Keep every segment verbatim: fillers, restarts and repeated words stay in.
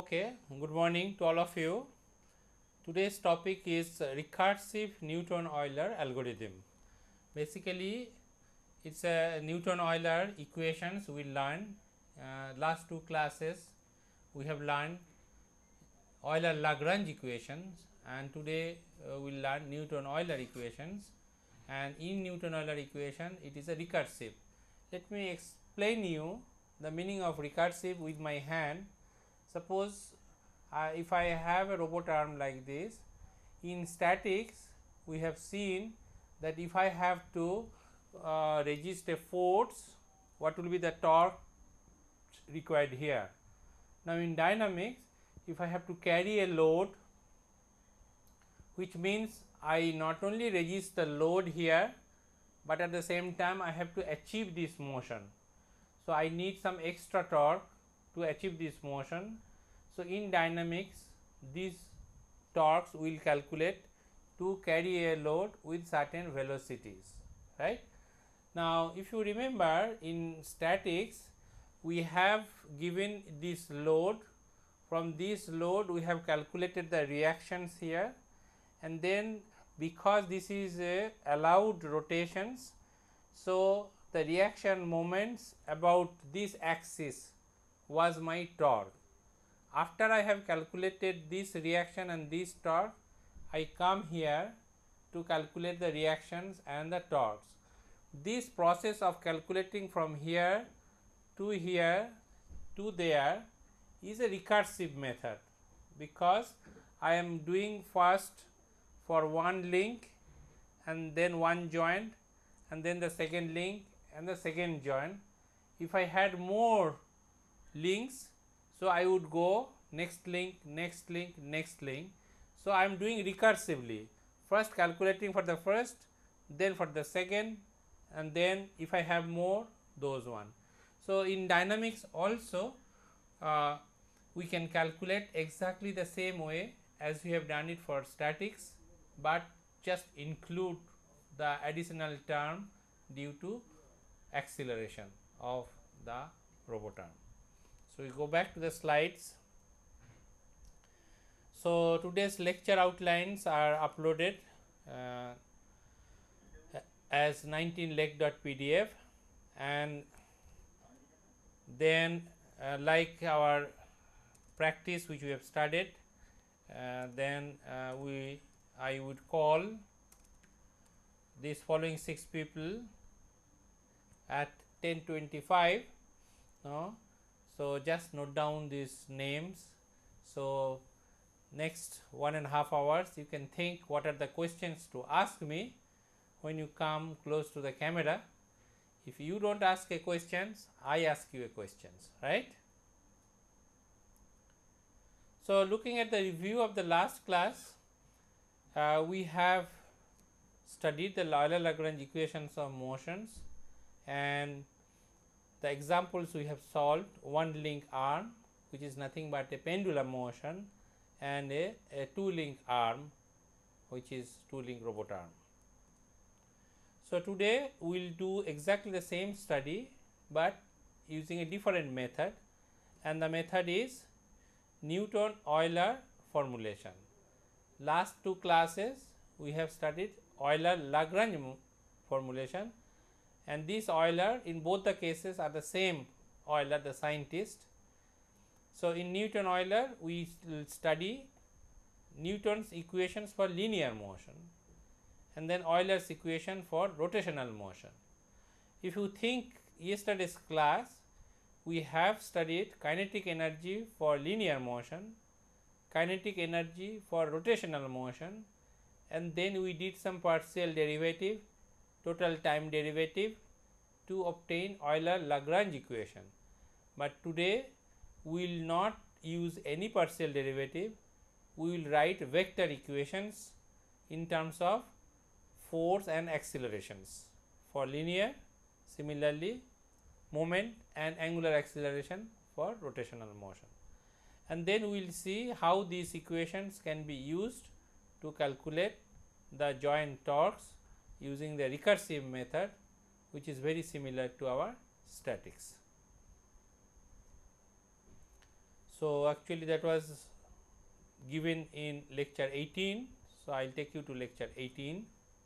Okay, good morning to all of you. Today's topic is recursive Newton-Euler algorithm. Basically, it's a Newton-Euler equations we learned. Uh, last two classes we have learned Euler-Lagrange equations, and today uh, we will learn Newton-Euler equations. And in Newton-Euler equation, it is a recursive. Let me explain you the meaning of recursive with my hand. Suppose uh, if I have a robot arm like this, in statics we have seen that if I have to uh, resist a force, what will be the torque required here. Now, in dynamics, if I have to carry a load, which means I not only resist the load here, but at the same time I have to achieve this motion. So, I need some extra torque to achieve this motion. So, in dynamics, these torques will calculate to carry a load with certain velocities, right. Now, if you remember, in statics we have given this load. From this load we have calculated the reactions here, and then because this is a allowed rotations, so the reaction moments about this axis was my torque. After I have calculated this reaction and this torque, I come here to calculate the reactions and the torques. This process of calculating from here to here to there is a recursive method, because I am doing first for one link and then one joint and then the second link and the second joint. If I had more links, so I would go next link, next link, next link. So, I am doing recursively, first calculating for the first, then for the second, and then if I have more, those one. So, in dynamics also uh, we can calculate exactly the same way as we have done it for statics, but just include the additional term due to acceleration of the robot arm. So, we go back to the slides. So, today's lecture outlines are uploaded uh, as nineteen lec dot p d f, and then uh, like our practice which we have studied, uh, then uh, we I would call these following six people at ten twenty-five. No? So, just note down these names. So, next one and a half hours you can think what are the questions to ask me when you come close to the camera. If you do not ask a questions, I ask you a questions, right. So, looking at the review of the last class, uh, we have studied the Euler-Lagrange equations of motions, and the examples we have solved: one link arm, which is nothing but a pendulum motion, and a, a two link arm, which is two link robot arm. So, today we will do exactly the same study, but using a different method, and the method is Newton-Euler formulation. Last two classes we have studied Euler-Lagrange formulation, and this Euler in both the cases are the same Euler, the scientist. So, in Newton-Euler we will study Newton's equations for linear motion and then Euler's equation for rotational motion. If you think yesterday's class, we have studied kinetic energy for linear motion, kinetic energy for rotational motion, and then we did some partial derivative, total time derivative to obtain Euler-Lagrange equation. But today we will not use any partial derivative, we will write vector equations in terms of force and accelerations for linear, similarly moment and angular acceleration for rotational motion. And then we will see how these equations can be used to calculate the joint torques using the recursive method, which is very similar to our statics. So, actually that was given in lecture eighteen. So, I will take you to lecture eighteen.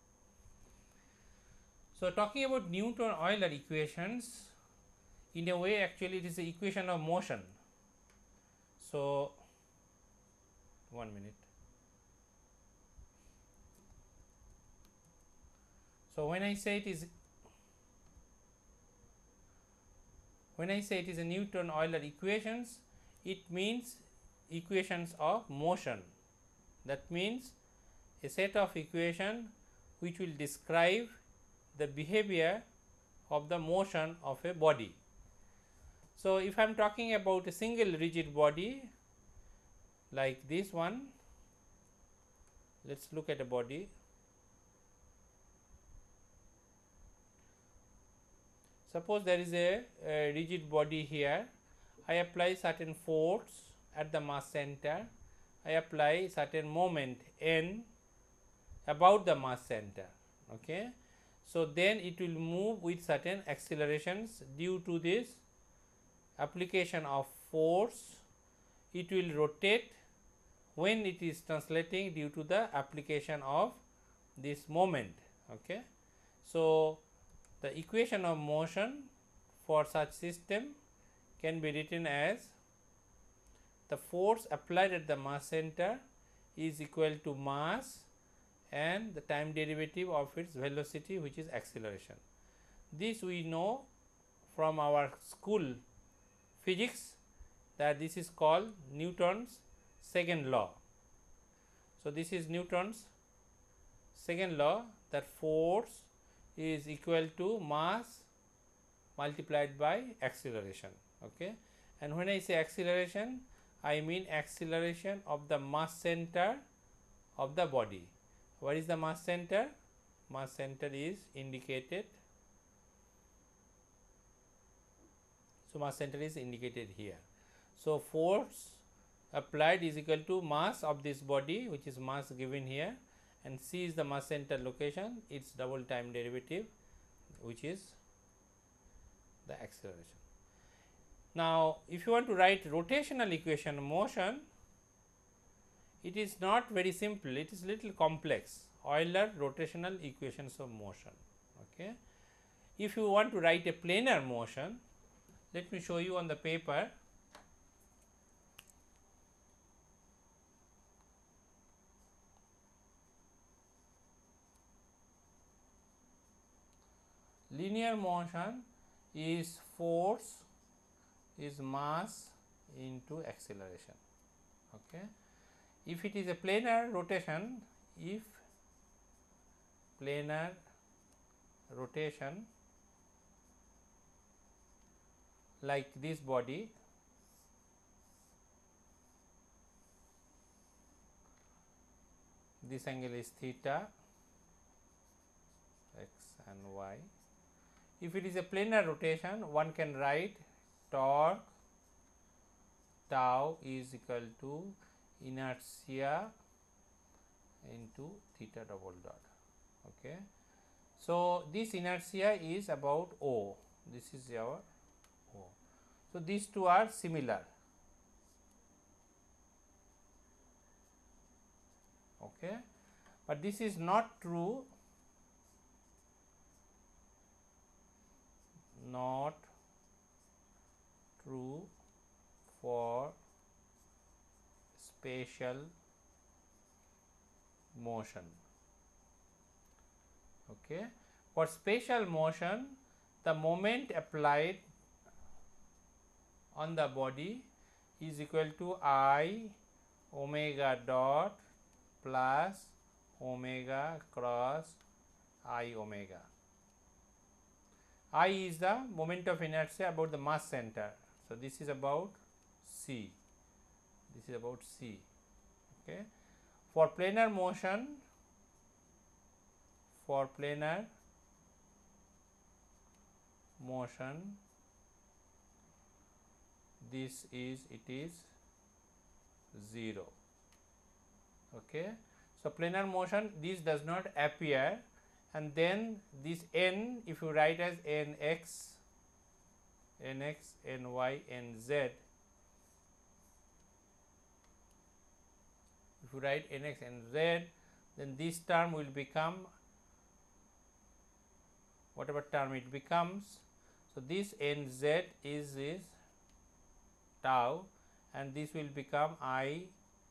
So, talking about Newton-Euler equations, in a way actually it is the equation of motion. So, one minute. So, when I say it is when I say it is a Newton-Euler equations, it means equations of motion. That means a set of equation which will describe the behavior of the motion of a body. So, if I am talking about a single rigid body like this one, let us look at a body. Suppose there is a, a rigid body here, I apply certain force at the mass center, I apply certain moment n about the mass center. Okay. So, then it will move with certain accelerations due to this application of force, it will rotate when it is translating due to the application of this moment. Okay. So, the equation of motion for such system can be written as the force applied at the mass center is equal to mass and the time derivative of its velocity, which is acceleration. This we know from our school physics, that this is called Newton's second law. So, this is Newton's second law, that force is equal to mass multiplied by acceleration. Okay. And when I say acceleration, I mean acceleration of the mass center of the body. What is the mass center? Mass center is indicated. So, mass center is indicated here. So, force applied is equal to mass of this body, which is mass given here, and C is the mass center location, its double time derivative, which is the acceleration. Now, if you want to write rotational equation of motion, it is not very simple, it is little complex. Euler rotational equations of motion. Okay. If you want to write a planar motion, let me show you on the paper. Linear motion is force is mass into acceleration. Okay. If it is a planar rotation, if planar rotation like this body, this angle is theta, x and y. If it is a planar rotation, one can write torque tau is equal to inertia into theta double dot. Okay. So, this inertia is about O, this is our O. So, these two are similar. Okay. But this is not true, not true for spatial motion. Okay. For spatial motion, the moment applied on the body is equal to I omega dot plus omega cross I omega. I is the moment of inertia about the mass center. So, this is about C, this is about C. Okay. For planar motion, for planar motion, this is it is zero. Okay. So, planar motion, this does not appear, and then this n, if you write as nx, nx, ny, nz, If you write nx and z, then this term will become whatever term it becomes. So, this nz is, is tau, and this will become I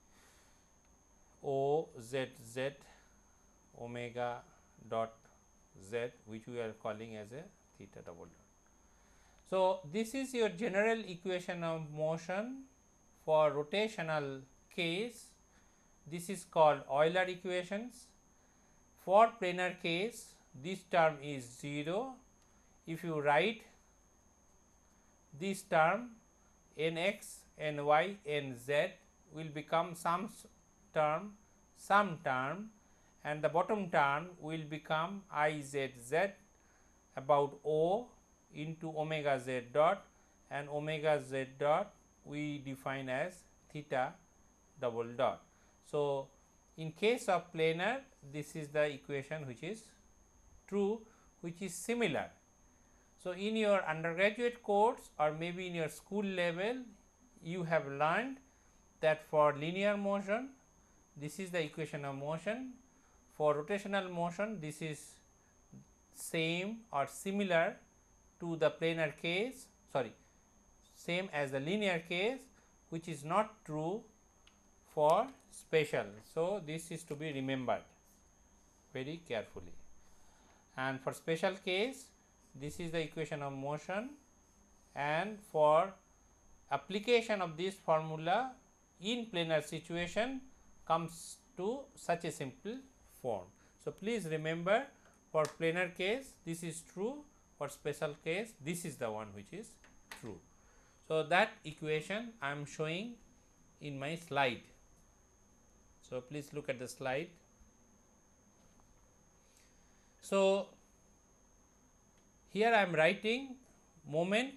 O z z omega dot z, which we are calling as a theta double dot. So, this is your general equation of motion for rotational case. This is called Euler equations. For planar case, this term is zero. If you write this term nx, ny, nz will become some term, some term, and the bottom term will become izz about O into omega z dot, and omega z dot we define as theta double dot. So, in case of planar, this is the equation which is true, which is similar. So, in your undergraduate course or maybe in your school level, you have learned that for linear motion, this is the equation of motion. For rotational motion, this is same or similar to the planar case, sorry, same as the linear case, which is not true for special. So, this is to be remembered very carefully. And for special case, this is the equation of motion, and for application of this formula in planar situation comes to such a simple form. So, please remember, for planar case this is true, for special case this is the one which is true. So, that equation I am showing in my slide. So, please look at the slide. So, here I am writing moment,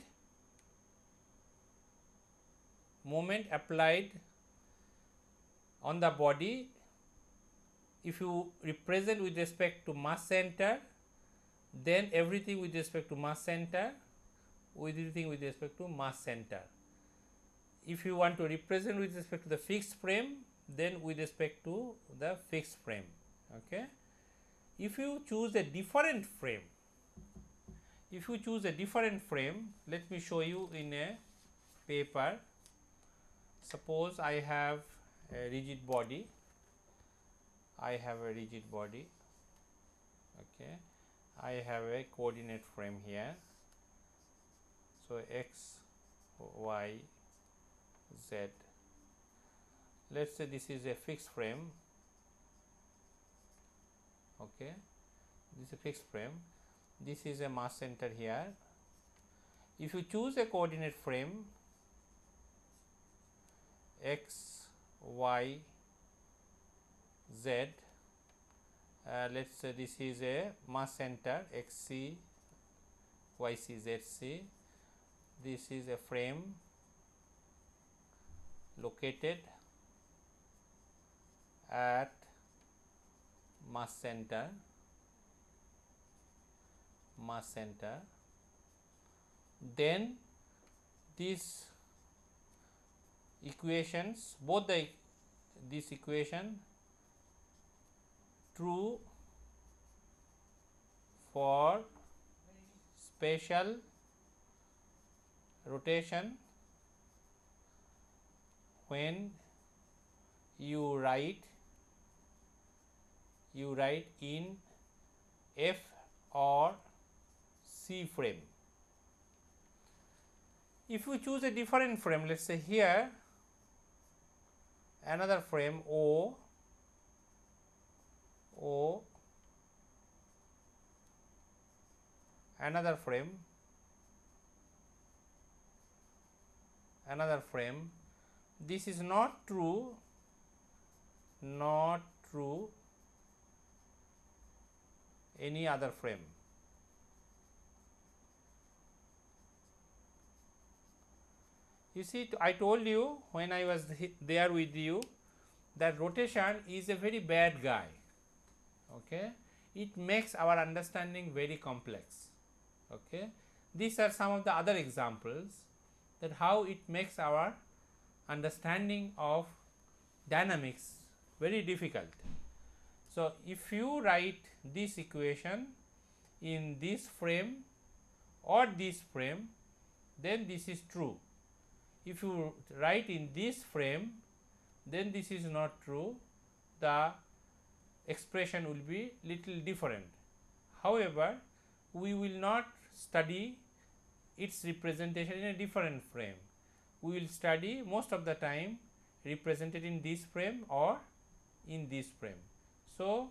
moment applied on the body. If you represent with respect to mass center, then everything with respect to mass center, with everything with respect to mass center. If you want to represent with respect to the fixed frame, then with respect to the fixed frame. Okay. If you choose a different frame, if you choose a different frame, let me show you in a paper. Suppose I have a rigid body, I have a rigid body, okay. I have a coordinate frame here. So, x, y, z. Let us say this is a fixed frame, okay. This is a fixed frame. This is a mass center here. If you choose a coordinate frame x, y, z, uh, let us say this is a mass center x c, y c, z c. This is a frame located at mass center, mass center. Then these equations, both the this equation true for special rotation when you write you write in F or C frame. If you choose a different frame, let us say here another frame O, O, another frame, another frame. This is not true, not true any other frame. You see, I told you when I was there with you that rotation is a very bad guy. Okay, it makes our understanding very complex. Okay, these are some of the other examples that how it makes our understanding of dynamics very difficult. So, if you write this equation in this frame or this frame, then this is true. If you write in this frame, then this is not true, the expression will be little different. However, we will not study its representation in a different frame. We will study most of the time represented in this frame or in this frame. So,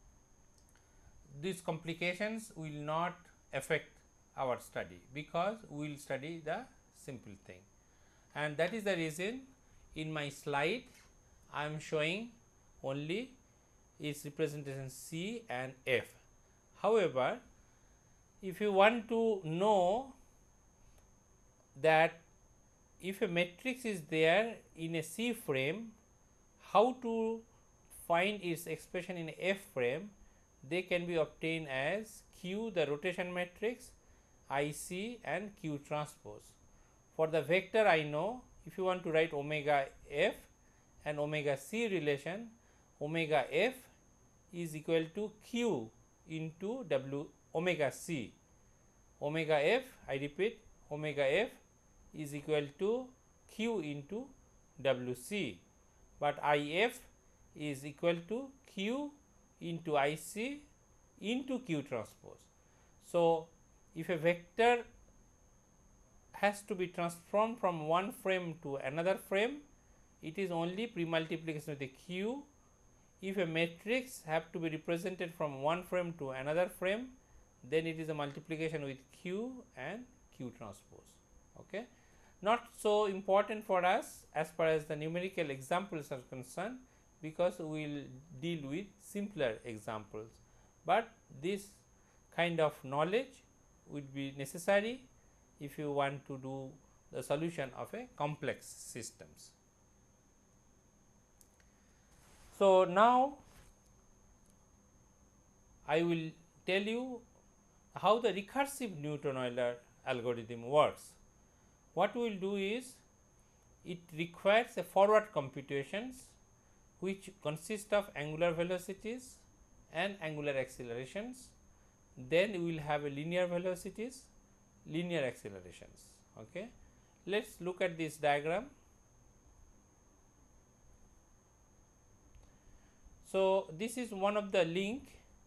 these complications will not affect our study, because we will study the simple thing, and that is the reason in my slide I am showing only its representation C and F. However, if you want to know that if a matrix is there in a C frame, how to find its expression in F frame, they can be obtained as Q the rotation matrix, I C and Q transpose. For the vector, I know if you want to write omega F and omega C relation, omega F is equal to Q into W omega C. Omega F, I repeat, omega F is equal to Q into W C, but I F is equal to Q into I C into Q transpose. So, if a vector has to be transformed from one frame to another frame, it is only pre-multiplication with the Q. If a matrix have to be represented from one frame to another frame, then it is a multiplication with Q and Q transpose. Okay. Not so important for us as far as the numerical examples are concerned, because we will deal with simpler examples, but this kind of knowledge would be necessary if you want to do the solution of a complex systems. So, now I will tell you how the recursive Newton-Euler algorithm works. What we will do is, it requires a forward computations which consist of angular velocities and angular accelerations. Then we will have a linear velocities, linear accelerations. Okay. Let us look at this diagram. So, this is one of the link,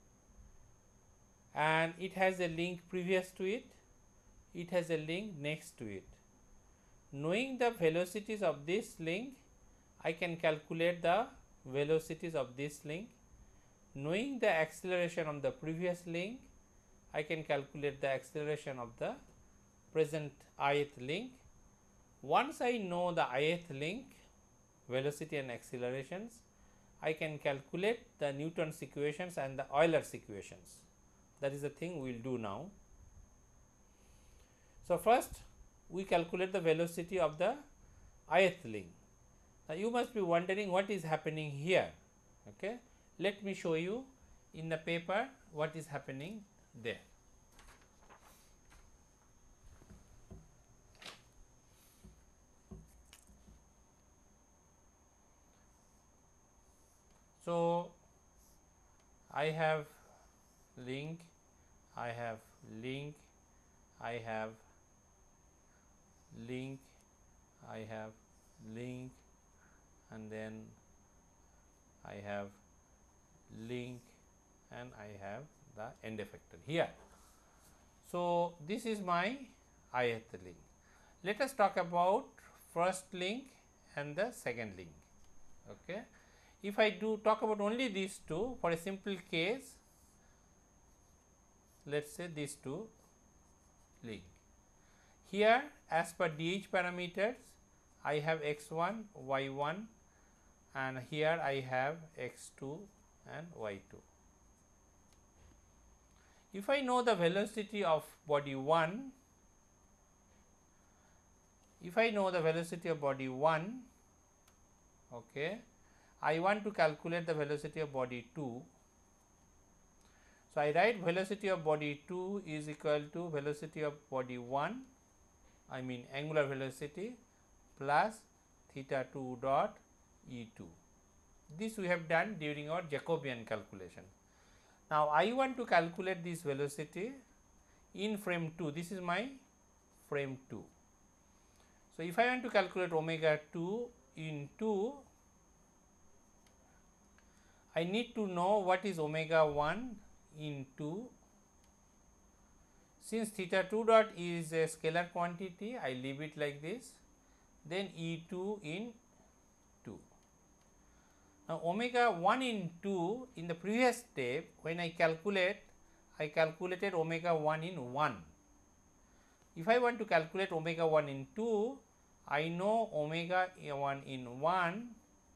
and it has a link previous to it, it has a link next to it. Knowing the velocities of this link, I can calculate the velocities of this link. Knowing the acceleration of the previous link, I can calculate the acceleration of the present ith link. Once I know the ith link, velocity and accelerations, I can calculate the Newton's equations and the Euler's equations. That is the thing we will do now. So, first we calculate the velocity of the ith link. Now, you must be wondering what is happening here. Okay. Let me show you in the paper what is happening there. So, I have link, I have link, I have link, I have link, and then I have link, and I have the end effector here. So, this is my ith link. Let us talk about first link and the second link. Okay. If I do talk about only these two for a simple case, let us say these two link. Here, as per D H parameters, I have x one, y one, and here I have x two and y two. If I know the velocity of body one, if I know the velocity of body one, okay, I want to calculate the velocity of body two. So, I write velocity of body two is equal to velocity of body one, I mean angular velocity, plus theta two dot E two. This we have done during our Jacobian calculation. Now, I want to calculate this velocity in frame two. This is my frame two. So, if I want to calculate omega two in two, I need to know what is omega one in two. Since theta two dot is a scalar quantity, I leave it like this, then E two in two. Now, omega one in two, in the previous step when I calculate, I calculated omega one in one. If I want to calculate omega one in two, I know omega one in one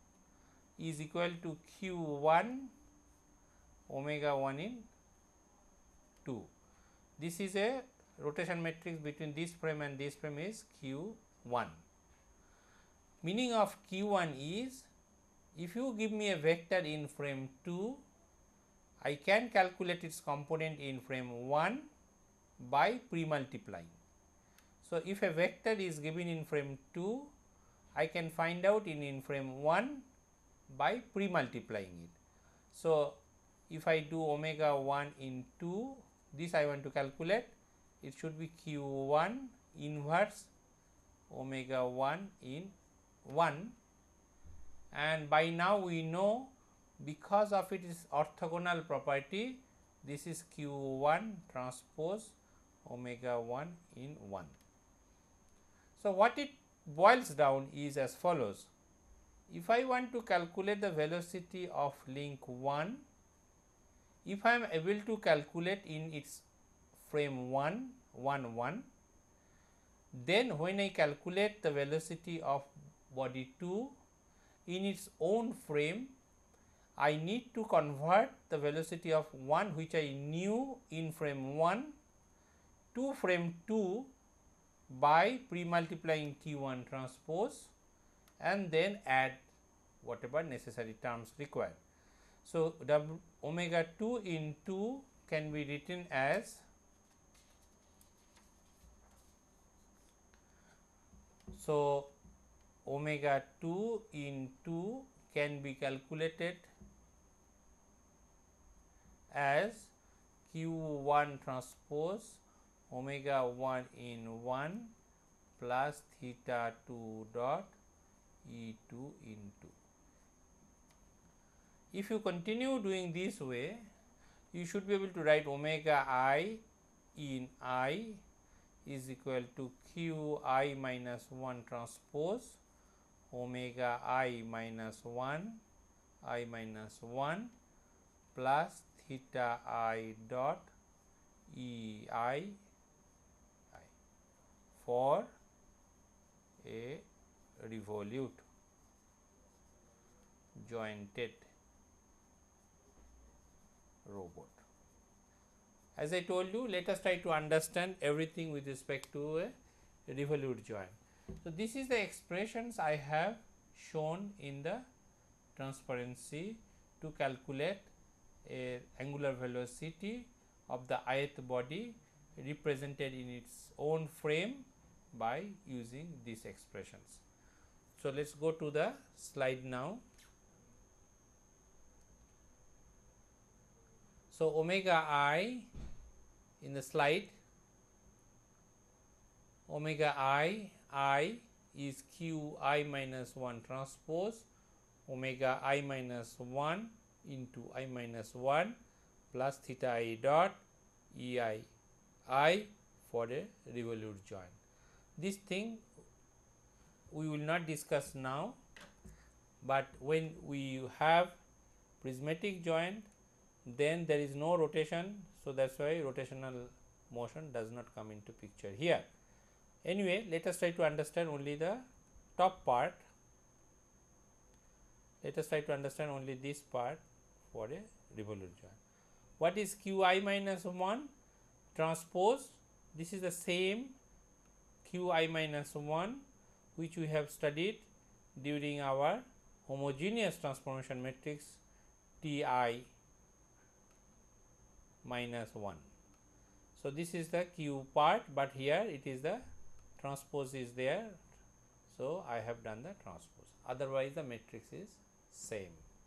is equal to q one omega one in two. This is a rotation matrix between this frame and this frame is q one. Meaning of q one is, if you give me a vector in frame two, I can calculate its component in frame one by pre-multiplying. So, if a vector is given in frame two, I can find out in, in frame one by pre-multiplying it. So, if I do omega one in two, this I want to calculate, it should be q one inverse omega one in one, and by now we know, because of its orthogonal property, this is q one transpose omega one in one. So, what it boils down is as follows. If I want to calculate the velocity of link one, if I am able to calculate in its frame one, one, one, then when I calculate the velocity of body two in its own frame, I need to convert the velocity of one which I knew in frame one to frame two by pre-multiplying q one transpose and then add whatever necessary terms required. So, w omega two in two can be written as so omega two in two can be calculated as q one transpose omega one in one plus theta two dot E two in two. If you continue doing this way, you should be able to write omega I in I is equal to q I minus one transpose omega I minus one I minus one plus theta I dot E I I for a revolute jointed robot. As I told you, let us try to understand everything with respect to a revolute joint. So, this is the expressions I have shown in the transparency to calculate a angular velocity of the ith body represented in its own frame by using these expressions. So, let us go to the slide now. So, omega I in the slide, omega I, I is q I minus one transpose omega I minus one into I minus one plus theta I dot E I I for a revolute joint. This thing we will not discuss now, but when we have prismatic joint, then there is no rotation. So, that is why rotational motion does not come into picture here. Anyway, let us try to understand only the top part. Let us try to understand only this part for a revolute joint. What is q I minus one transpose? This is the same q I minus one which we have studied during our homogeneous transformation matrix T I minus one. So, this is the q part, but here it is the transpose is there. So, I have done the transpose, otherwise the matrix is same.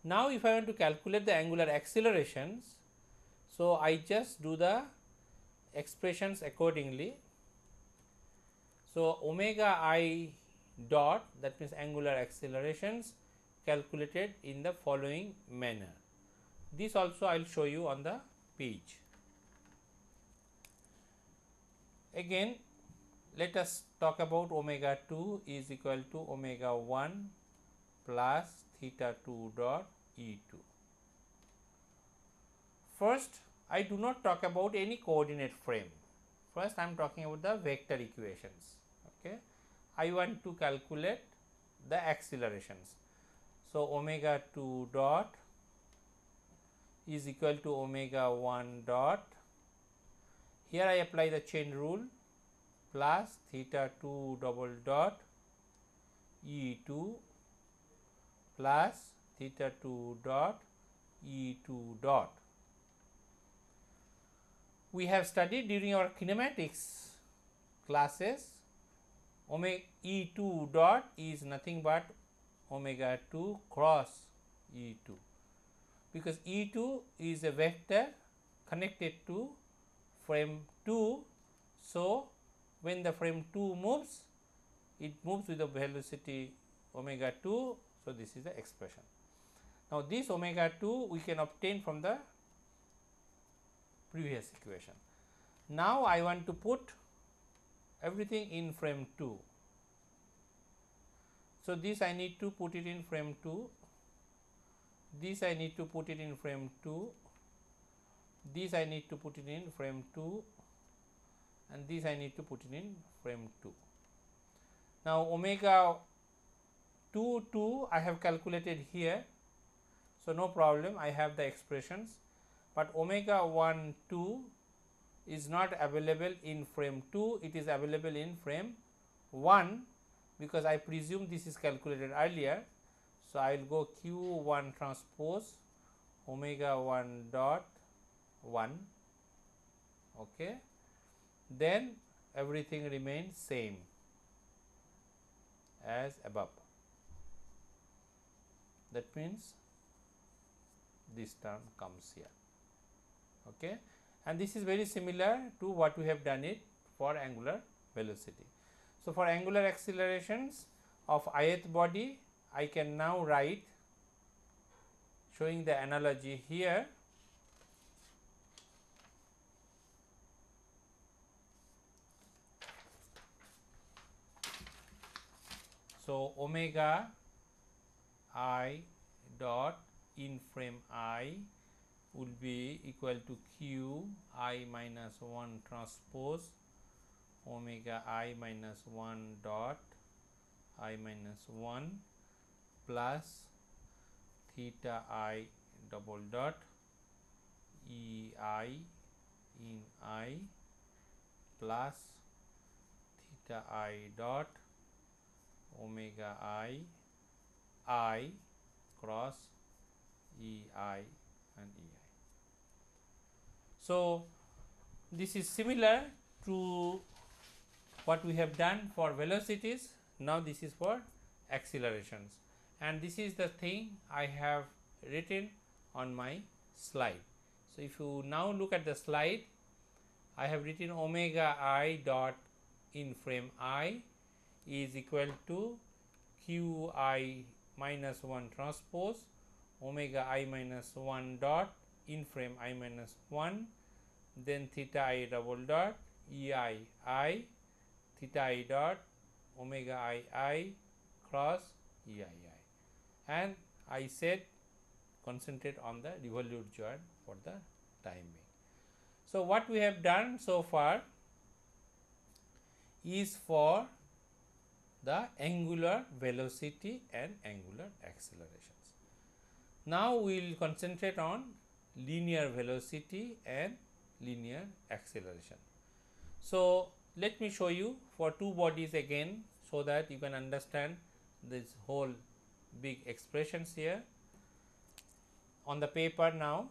Now, if I want to calculate the angular accelerations, so I just do the expressions accordingly. So, omega I dot, that means angular accelerations, calculated in the following manner. This also I will show you on the page. Again, let us talk about omega two is equal to omega one plus theta two dot E two. First, I do not talk about any coordinate frame. First, I am talking about the vector equations. Okay, I want to calculate the accelerations. So, omega two dot is equal to omega one dot. Here I apply the chain rule plus theta two double dot E two plus theta two dot E two dot. We have studied during our kinematics classes, omega E two dot is nothing but omega two cross E two, because E two is a vector connected to frame two. So, when the frame two moves, it moves with the velocity omega two. So, this is the expression. Now, this omega two we can obtain from the previous equation. Now, I want to put everything in frame two. So, this I need to put it in frame two, this I need to put it in frame two, this I need to put it in frame two, and this I need to put it in frame two. Now, omega two two I have calculated here. So, no problem, I have the expressions, but omega one two is not available in frame two, it is available in frame one, because I presume this is calculated earlier. So, I will go q one transpose omega one dot one, okay. Then everything remains same as above. That means this term comes here, okay. And this is very similar to what we have done it for angular velocity. So, for angular accelerations of ith body, I can now write, showing the analogy here. So, omega I dot in frame I will be equal to q I minus one transpose omega I minus one dot I minus one plus theta I double dot E I in I plus theta I dot omega I I cross E I and E I. So, this is similar to what we have done for velocities. Now, this is for accelerations, and this is the thing I have written on my slide. So, if you now look at the slide, I have written omega I dot in frame I is equal to q I minus one transpose omega I minus one dot in frame I minus one, then theta I double dot E I I theta I dot omega I I cross E I I, and I said concentrate on the revolute joint for the time being. So, what we have done so far is for the angular velocity and angular accelerations. Now, we will concentrate on linear velocity and linear acceleration. So, let me show you for two bodies again, so that you can understand this whole big expressions here on the paper now.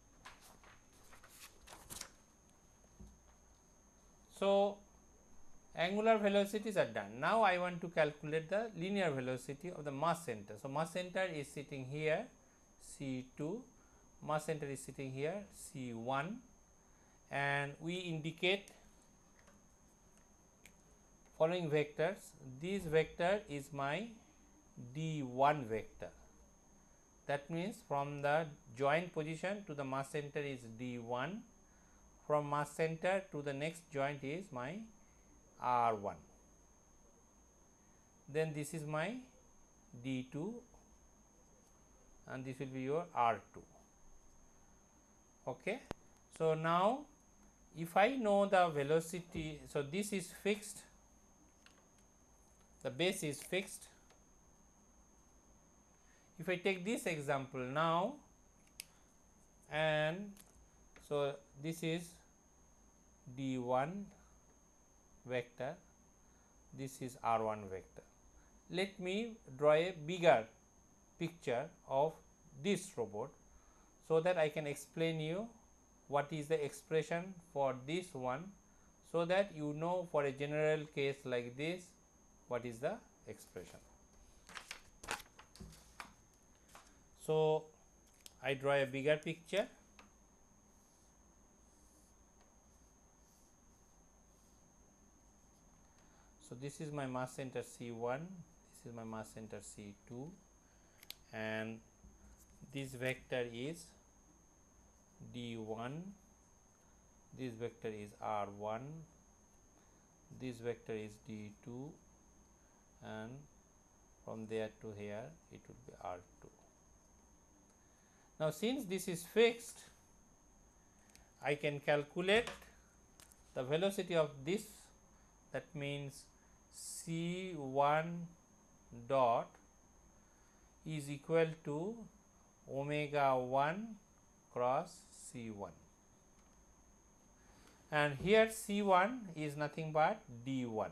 So, angular velocities are done. Now, I want to calculate the linear velocity of the mass center. So, mass center is sitting here C two, mass center is sitting here C one, and we indicate following vectors. This vector is my D one vector. That means, from the joint position to the mass center is D one, from mass center to the next joint is my R one, then this is my D two and this will be your R two. Okay. So, now if I know the velocity, so this is fixed, the base is fixed. If I take this example now, and so this is D one vector, this is R one vector. Let me draw a bigger picture of this robot, so that I can explain you what is the expression for this one, so that you know for a general case like this what is the expression. So, I draw a bigger picture. So, this is my mass center C one, this is my mass center C two, and this vector is D one, this vector is R one, this vector is D two, and from there to here it would be R two. Now, since this is fixed, I can calculate the velocity of this, that means C one dot is equal to omega one cross C one, and here C one is nothing but D one.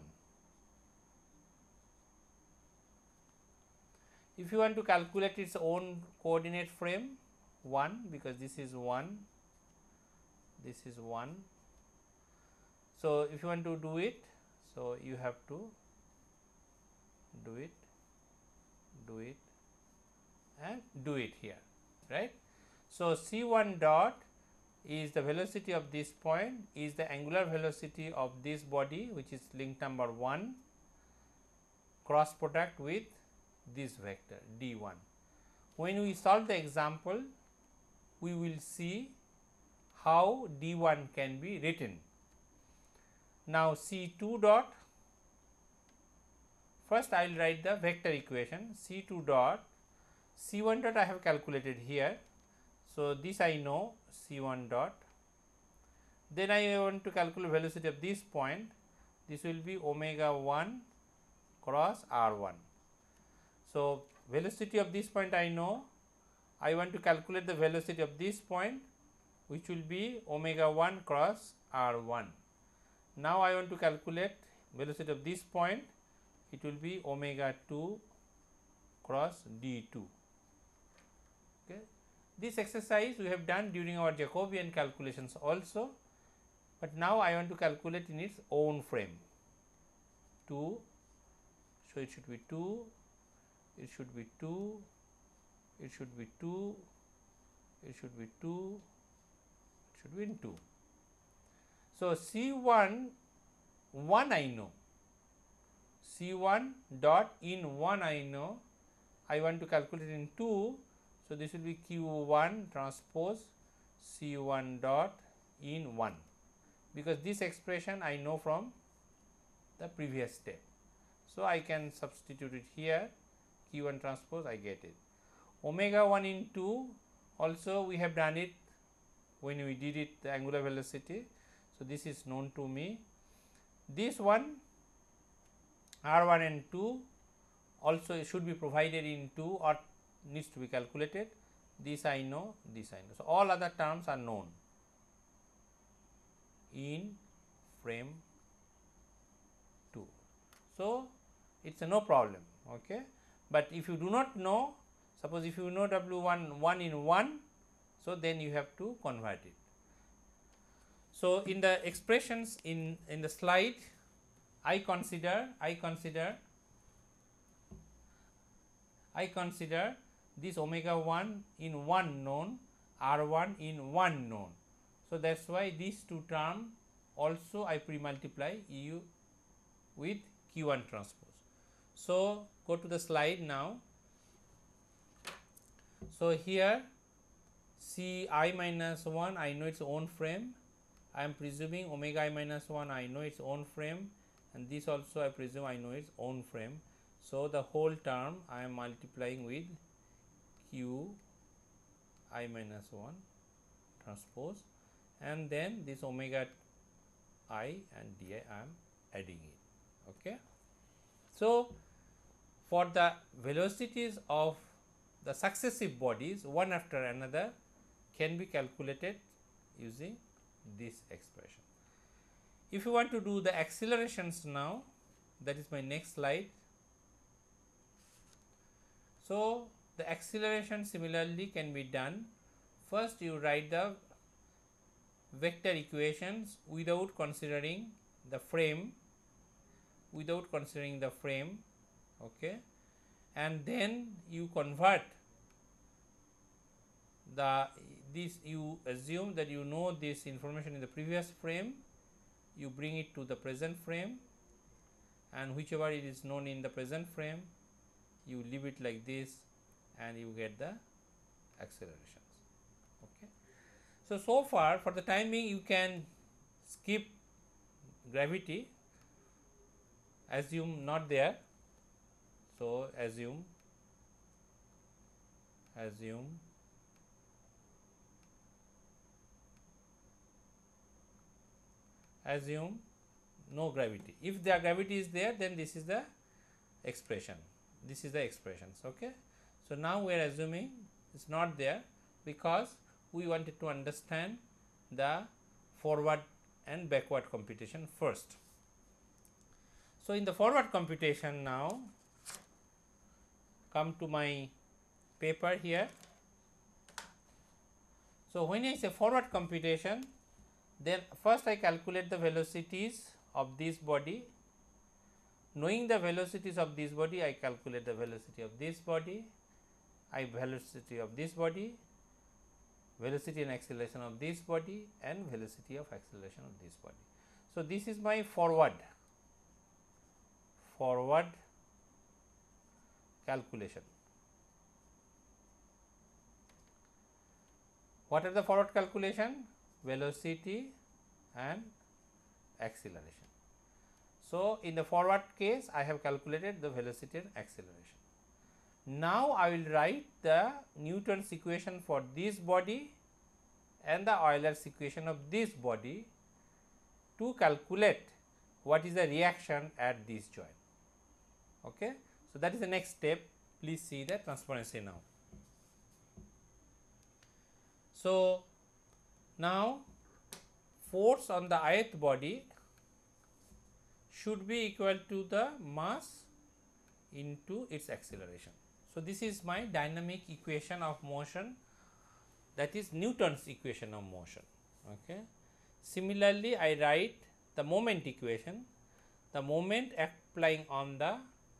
If you want to calculate its own coordinate frame, one, because this is one, this is one. So, if you want to do it, so you have to do it, do it and do it here, right. So, C one dot is the velocity of this point, is the angular velocity of this body, which is link number one, cross product with this vector D one. When we solve the example, we will see how D one can be written. Now, C two dot, first I will write the vector equation. C two dot, C one dot I have calculated here. So, this I know C one dot. Then I want to calculate velocity of this point. This will be omega one cross R one. So, velocity of this point I know. I want to calculate the velocity of this point, which will be omega one cross R one. Now, I want to calculate velocity of this point, it will be omega two cross D two. Okay. This exercise we have done during our Jacobian calculations also, but now I want to calculate in its own frame two. So, it should be two, it should be two, it should be two, it should be two, it should be in two. So, C one, one I know, C one dot in one I know, I want to calculate in two. So, this will be Q one transpose C one dot in one, because this expression I know from the previous step. So, I can substitute it here, Q one transpose, I get it. Omega one in two also we have done it when we did it the angular velocity. So, this is known to me. This one R one and two also should be provided in two or needs to be calculated. This I know, this I know. So, all other terms are known in frame two. So, it is a no problem. Okay. But if you do not know, suppose if you know W one one in one, so then you have to convert it. So, in the expressions in, in the slide, I consider I consider I consider this omega one in one known, R one in one known. So, that is why these two term also I pre-multiply U with Q one transpose. So, go to the slide now. So, here C I minus one, I know its own frame, I am presuming omega I minus one, I know its own frame, and this also I presume I know its own frame. So, the whole term I am multiplying with Q I minus one transpose, and then this omega I and d I I am adding it. Okay. So, for the velocities of the successive bodies one after another can be calculated using this expression. If you want to do the accelerations now, that is my next slide. So, the acceleration similarly can be done. First, you write the vector equations without considering the frame, without considering the frame, okay, and then you convert the this you assume that you know this information in the previous frame, you bring it to the present frame, and whichever it is known in the present frame, you leave it like this and you get the accelerations. Okay. So, so far for the time being you can skip gravity, assume not there. So, assume assume assume no gravity. If the gravity is there, then this is the expression, this is the expressions. Okay. So, now we are assuming it is not there because we wanted to understand the forward and backward computation first. So, in the forward computation now, come to my paper here. So, when I say forward computation, then first I calculate the velocities of this body. Knowing the velocities of this body, I calculate the velocity of this body, I velocity of this body, velocity and acceleration of this body, and velocity of acceleration of this body. So, this is my forward forward calculation. What are the forward calculation? Velocity and acceleration. So, in the forward case I have calculated the velocity and acceleration. Now, I will write the Newton's equation for this body and the Euler's equation of this body to calculate what is the reaction at this joint. Okay. So, that is the next step. Please see the transparency now. So, now force on the ith body should be equal to the mass into its acceleration. So, this is my dynamic equation of motion, that is Newton's equation of motion. Okay. Similarly, I write the moment equation, the moment applying on the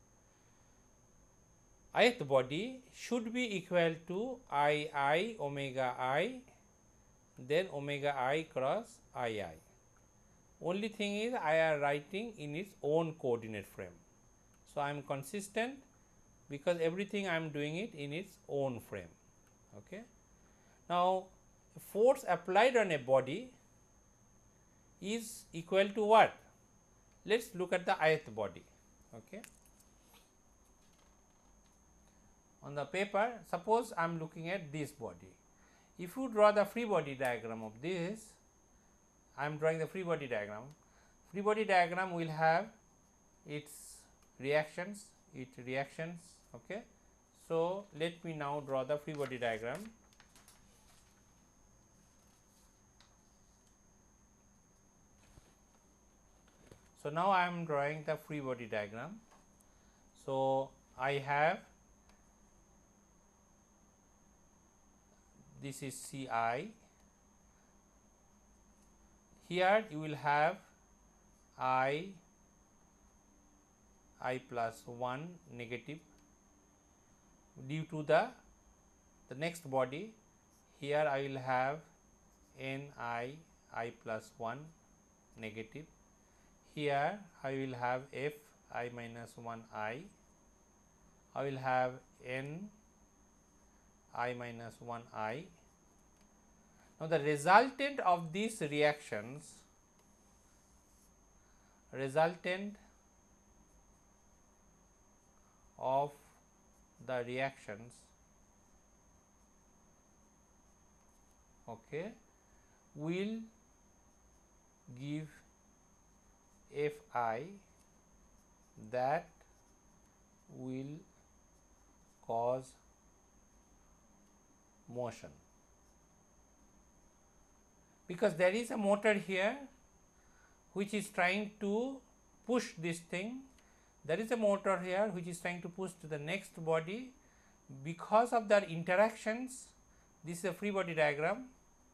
ith body should be equal to I I omega I, then omega I cross I I. Only thing is I am writing in its own coordinate frame. So, I am consistent because everything I am doing it in its own frame. Okay. Now, force applied on a body is equal to what? Let us look at the ith body. Okay. On the paper, suppose I am looking at this body. If you draw the free body diagram of this, I am drawing the free body diagram. Free body diagram will have its reactions, its reactions. Okay. So, let me now draw the free body diagram. So, now I am drawing the free body diagram. So, I have this is C I, here you will have I, I plus one negative due to the the next body. Here I will have n I I plus one negative. Here I will have f I minus one I. I will have n I minus one I. Now, the resultant of these reactions, resultant of the reactions, okay, will give F I that will cause motion, because there is a motor here which is trying to push this thing. There is a motor here which is trying to push to the next body. Because of their interactions, this is a free body diagram.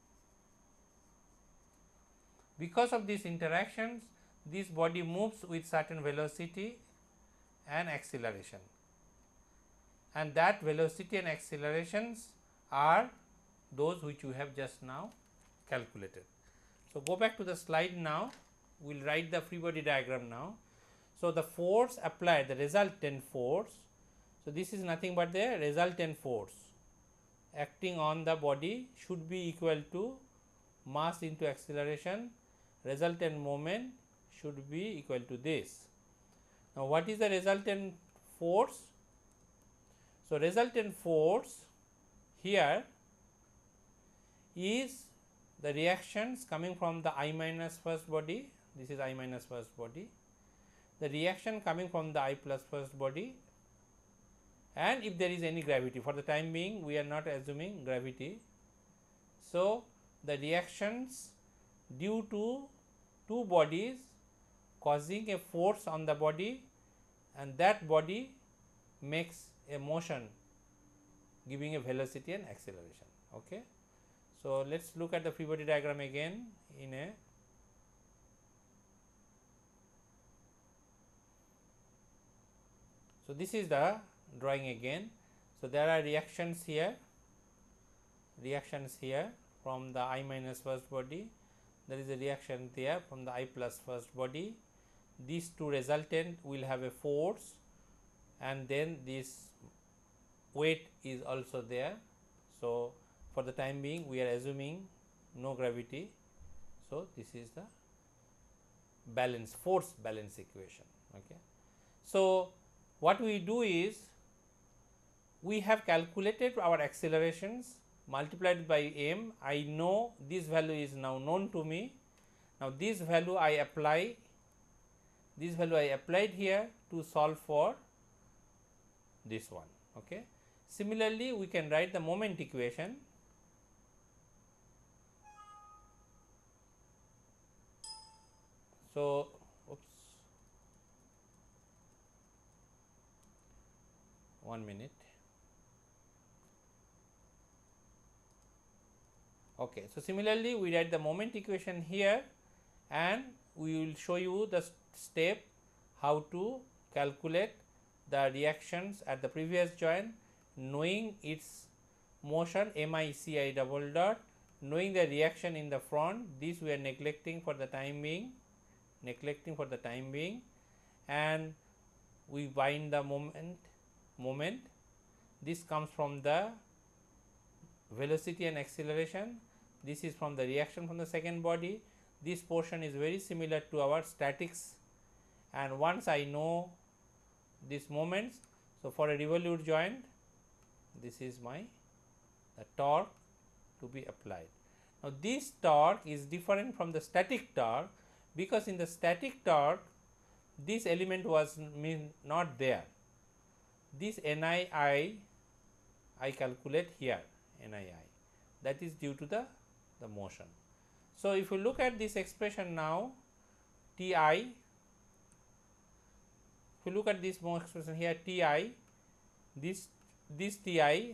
Because of these interactions, this body moves with certain velocity and acceleration, and that velocity and accelerations are those which we have just now calculated. So, go back to the slide now. We will write the free body diagram now. So, the force applied, the resultant force. So, this is nothing but the resultant force acting on the body should be equal to mass into acceleration. Resultant moment should be equal to this. Now, what is the resultant force? So, resultant force here is the reactions coming from the I minus first body. This is I minus first body. The reaction coming from the I plus first body, and if there is any gravity, for the time being we are not assuming gravity. So, the reactions due to two bodies causing a force on the body, and that body makes a motion giving a velocity and acceleration. Okay. So, let us look at the free body diagram again in a So, this is the drawing again. So, there are reactions here, reactions here from the I minus first body, there is a reaction there from the I plus first body. These two resultant will have a force, and then this weight is also there. So, for the time being we are assuming no gravity. So, this is the balance force balance equation. Okay. So, what we do is we have calculated our accelerations multiplied by m. I know this value is now known to me. Now, this value I apply, this value I applied here to solve for this one. Okay. Similarly, we can write the moment equation. So, oops, one minute. Okay. So, similarly, we write the moment equation here, and we will show you the step how to calculate the reactions at the previous joint, knowing its motion M I C I double dot, knowing the reaction in the front. This we are neglecting for the time being, neglecting for the time being, and we find the moment, moment. This comes from the velocity and acceleration. This is from the reaction from the second body. This portion is very similar to our statics, and once I know these moments, so for a revolute joint, this is my the torque to be applied. Now, this torque is different from the static torque, because in the static torque this element was mean not there. This N I I I calculate here, N I I, that is due to the, the motion. So, if you look at this expression now, T I, if you look at this more expression here, T I, this this T I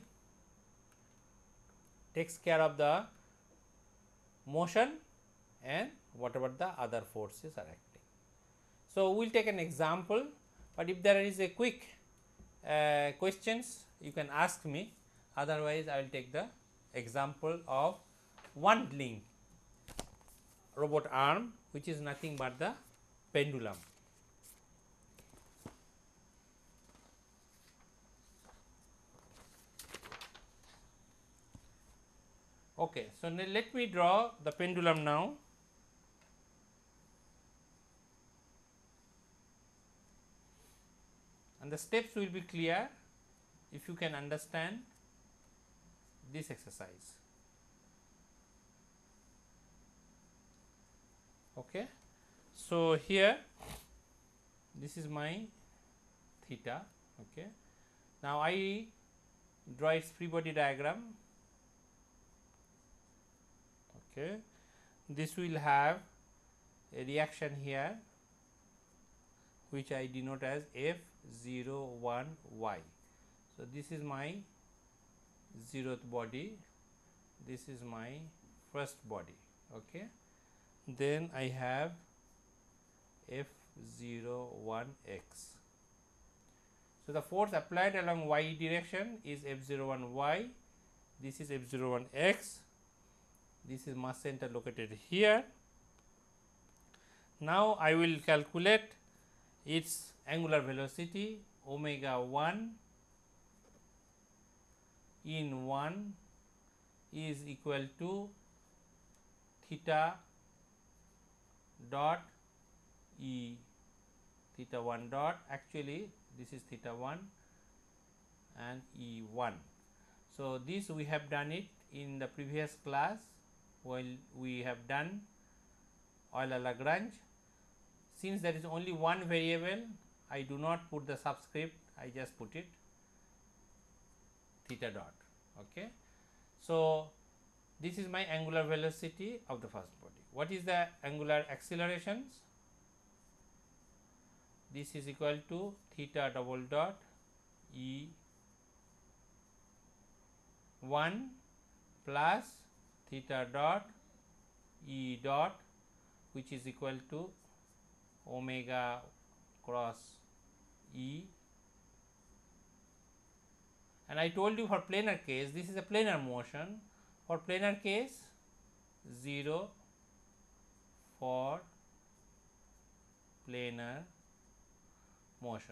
takes care of the motion and whatever the other forces are acting. So, we will take an example. but if there is a quick uh, questions you can ask me, otherwise I will take the example of one link robot arm, which is nothing but the pendulum. Okay, so let me draw the pendulum now. And the steps will be clear if you can understand this exercise. Okay, so here this is my theta. Okay, now I draw its free body diagram. Okay, this will have a reaction here, which I denote as F zero one y. So this is my zeroth body, this is my first body. Okay, then I have F zero one x. So the force applied along y direction is F zero one y, this is F zero one x, this is mass center located here. Now I will calculate its angular velocity omega one in one is equal to theta dot e theta one dot, actually this is theta one and e one. So this we have done it in the previous class while we have done Euler-Lagrange. Since there is only one variable, I do not put the subscript, I just put it theta dot. Okay, so this is my angular velocity of the first body. What is the angular accelerations? This is equal to theta double dot e one plus theta dot e dot, which is equal to omega cross e. And I told you for planar case, this is a planar motion. For planar case, zero for planar motion.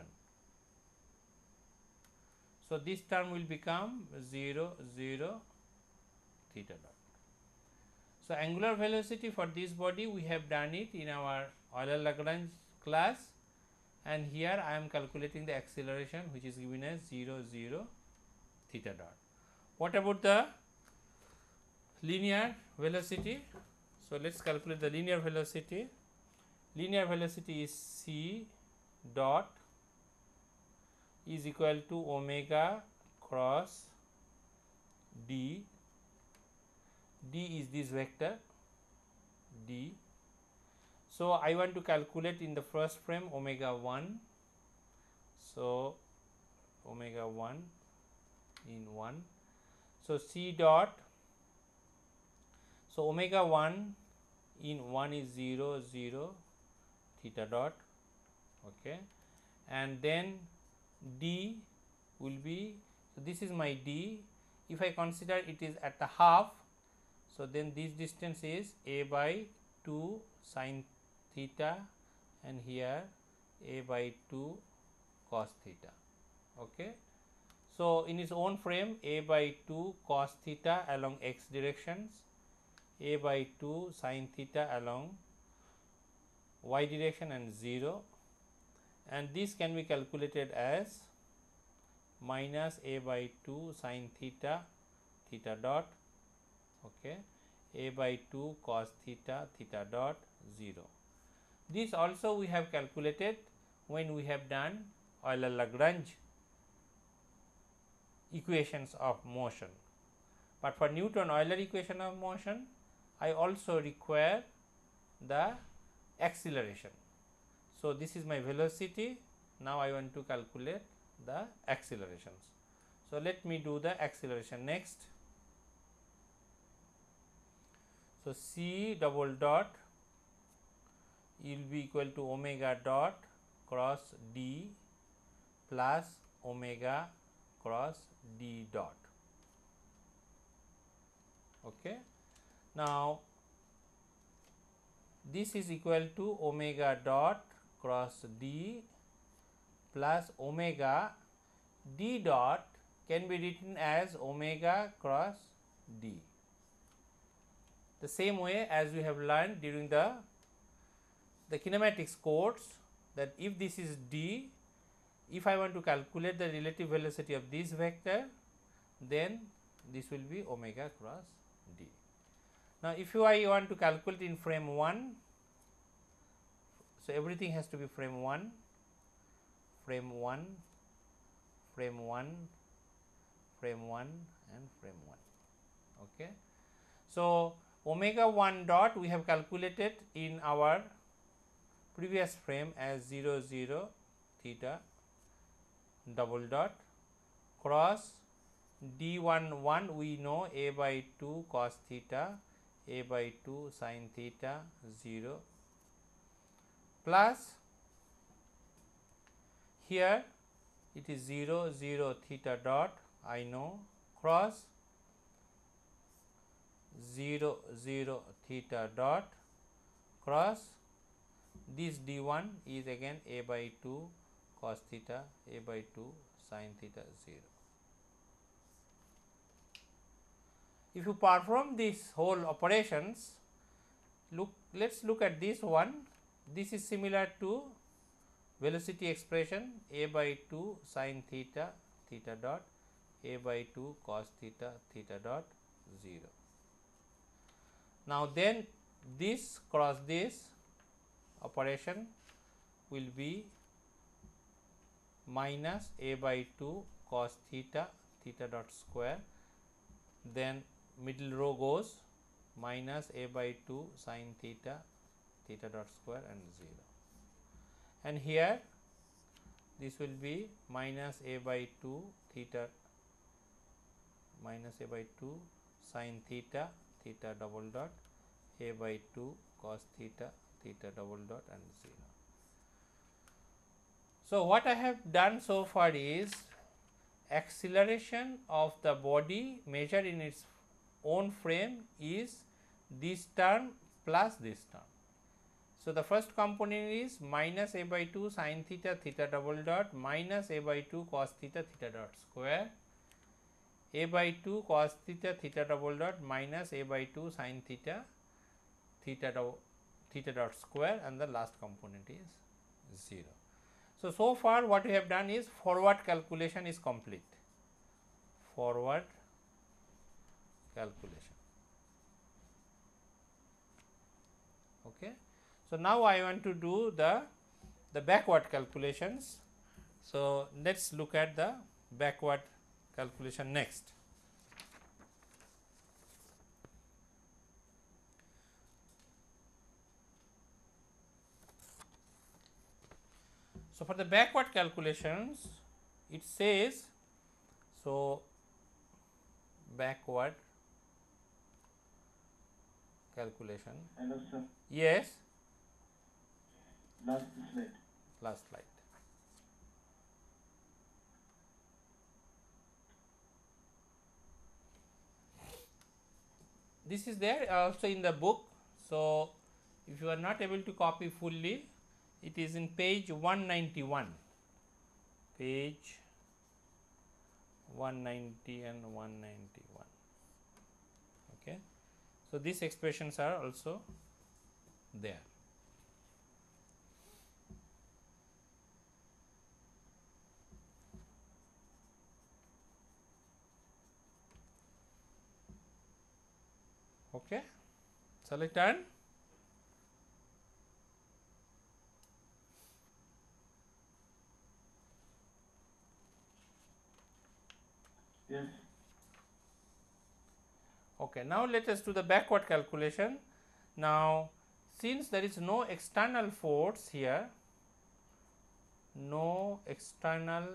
So this term will become zero zero theta dot. So angular velocity for this body we have done it in our Euler-Lagrange class, and here I am calculating the acceleration, which is given as zero zero theta dot. What about the linear velocity? So let us calculate the linear velocity. Linear velocity is c dot is equal to omega cross d. D is this vector d. So I want to calculate in the first frame omega one. So omega one in one. So c dot, so omega one in one is zero zero theta dot. Okay, and then d will be, so this is my d. If I consider it is at the half, so then this distance is a by two sine theta, and here a by two cos theta. Okay, so in its own frame, a by two cos theta along x directions, a by two sine theta along y direction, and zero, and this can be calculated as minus a by two sine theta theta dot. Okay, a by two cos theta theta dot zero. This also we have calculated when we have done Euler-Lagrange equations of motion, but for Newton-Euler equation of motion I also require the acceleration. So this is my velocity. Now I want to calculate the accelerations. So let me do the acceleration next. So c double dot will be equal to omega dot cross d plus omega cross d dot. Okay. Now, this is equal to omega dot cross d plus omega d dot can be written as omega cross d. The same way as we have learned during the, the kinematics course, that if this is d, if I want to calculate the relative velocity of this vector, then this will be omega cross d. Now, if you I want to calculate in frame one, so everything has to be frame one, frame one, frame one, frame one and frame one. Okay. So, omega one dot we have calculated in our previous frame as zero zero theta double dot cross d one one we know a by two cos theta, a by two sin theta zero, plus here it is zero zero theta dot I know cross zero zero theta dot cross this d one is again a by two cos theta, a by two sin theta zero. If you perform these whole operations, look, let us look at this one. This is similar to velocity expression a by two sin theta theta dot, a by two cos theta theta dot zero. Now, then this cross this operation will be minus a by two cos theta theta dot square, then middle row goes minus a by two sin theta theta dot square and zero, and here this will be minus a by two theta minus a by two sin theta theta double dot, a by two cos theta theta double dot and zero. So, what I have done so far is acceleration of the body measured in its own frame is this term plus this term. So, the first component is minus a by two sin theta theta double dot minus a by two cos theta theta dot square, a by two cos theta theta double dot minus a by two sin theta theta dot theta dot square, and the last component is zero. So, so far what we have done is forward calculation is complete, forward calculation. Okay. So, now I want to do the, the backward calculations. So, let us look at the backward calculation next. So, for the backward calculations, it says, so backward calculation. Hello, sir. Yes. Last slide. Last slide. This is there also in the book. So, if you are not able to copy fully, it is in page one ninety-one, page one ninety and one ninety-one. Okay. So, these expressions are also there. Okay. Shall I turn? Yes. Okay. Now, let us do the backward calculation. Now, since there is no external force here, no external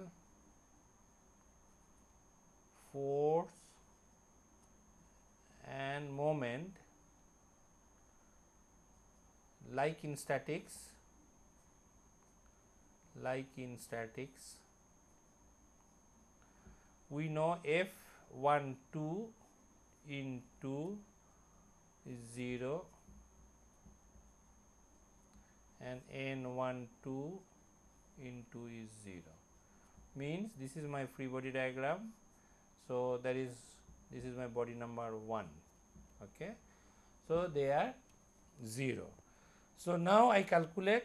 force and moment like in statics, like in statics, we know f one two into is zero and n one two into is zero, means this is my free body diagram. So, that is this is my body number one. Okay. So, they are zero. So, now I calculate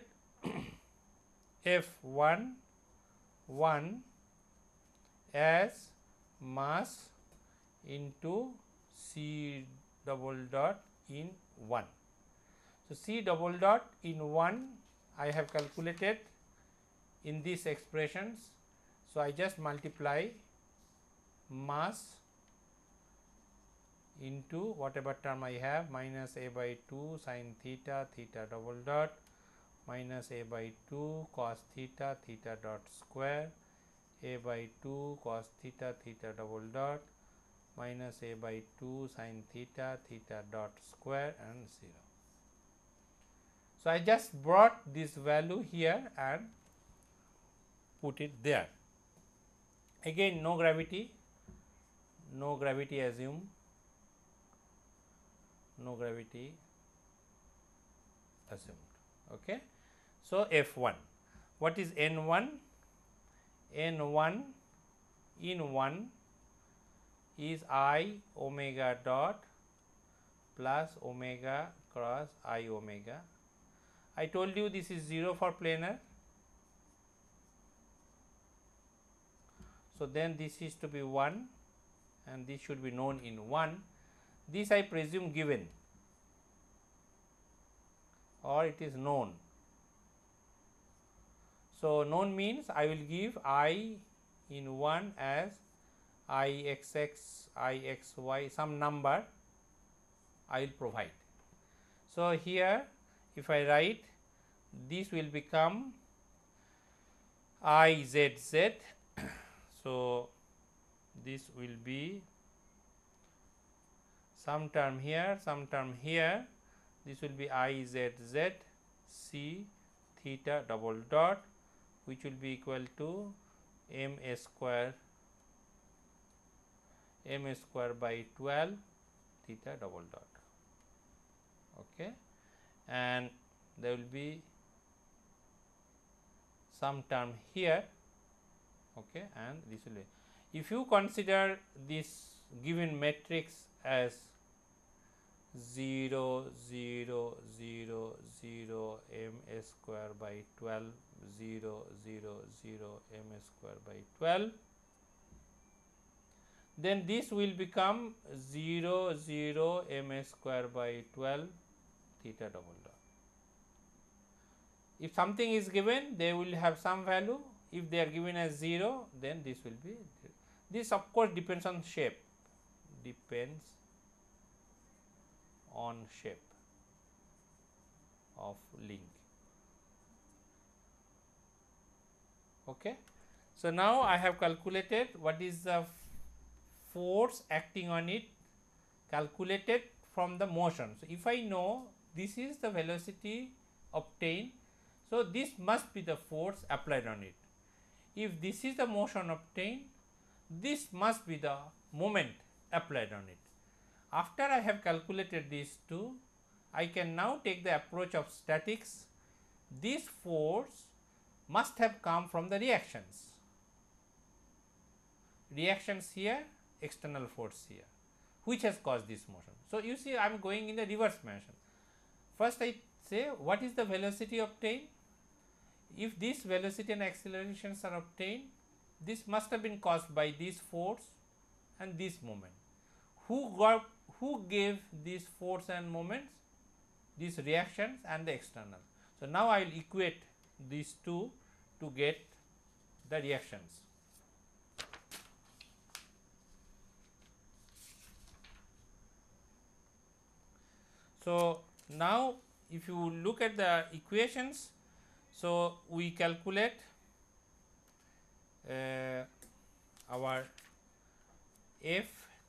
F one one as mass into C double dot in one. So, C double dot in one I have calculated in these expressions. So, I just multiply mass into whatever term I have, minus a by two sin theta theta double dot minus a by two cos theta theta dot square, a by two cos theta theta double dot minus a by two sin theta theta dot square and zero. So, I just brought this value here and put it there. Again no gravity, no gravity assume, no gravity assumed. Okay. So, F one, what is N one? N one in one is I omega dot plus omega cross I omega. I told you this is zero for planar. So, then this is to be one and this should be known in one. This I presume given or it is known. So, known means I will give I in one as I x x, I x y, some number I will provide. So, here if I write, this will become I z z. So, this will be some term here, some term here, this will be I z z c theta double dot, which will be equal to m a square m a square by twelve theta double dot. Okay. And there will be some term here, okay, and this will be. If you consider this given matrix as zero zero zero zero m a square by twelve zero zero zero m a square by twelve, then this will become zero zero m a square by twelve theta double dot. If something is given, they will have some value. If they are given as zero, then this will be zero. This of course depends on shape, depends on shape of link. Okay. So, now I have calculated what is the force acting on it, calculated from the motion. So, if I know this is the velocity obtained, so this must be the force applied on it. If this is the motion obtained, this must be the moment applied on it. After I have calculated these two, I can now take the approach of statics. This force must have come from the reactions. Reactions here, external force here, which has caused this motion. So, you see I am going in the reverse motion. First I say what is the velocity obtained. If this velocity and accelerations are obtained, this must have been caused by this force and this moment. Who got, who gave these force and moments? These reactions and the external. So, now I will equate these two to get the reactions. So, now if you look at the equations, so we calculate uh, our f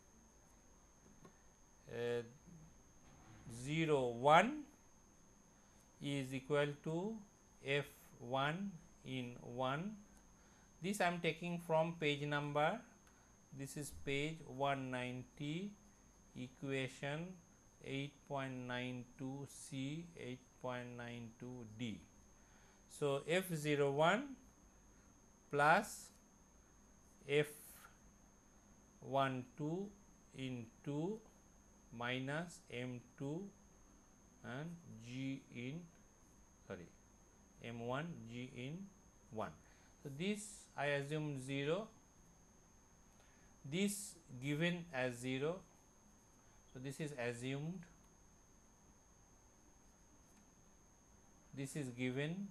uh, zero one is equal to f one in one. This I am taking from page number this is page one ninety, equation eight point nine two C, eight point nine two D. So, F zero one plus F one two into minus M two and G in sorry M one G in one. So, this I assume zero, this given as zero. So, this is assumed, this is given.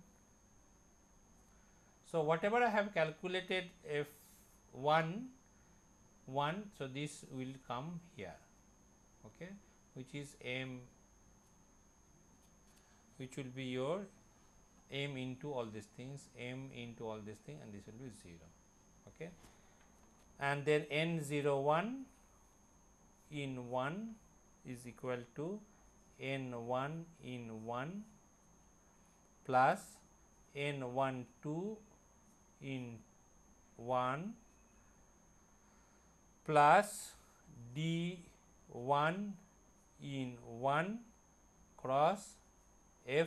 So, whatever I have calculated F one one, so this will come here, okay, which is M, which will be your M into all these things, M into all these things, and this will be zero, okay. And then N zero one in one is equal to N one in one plus N one two in one plus D one in one cross F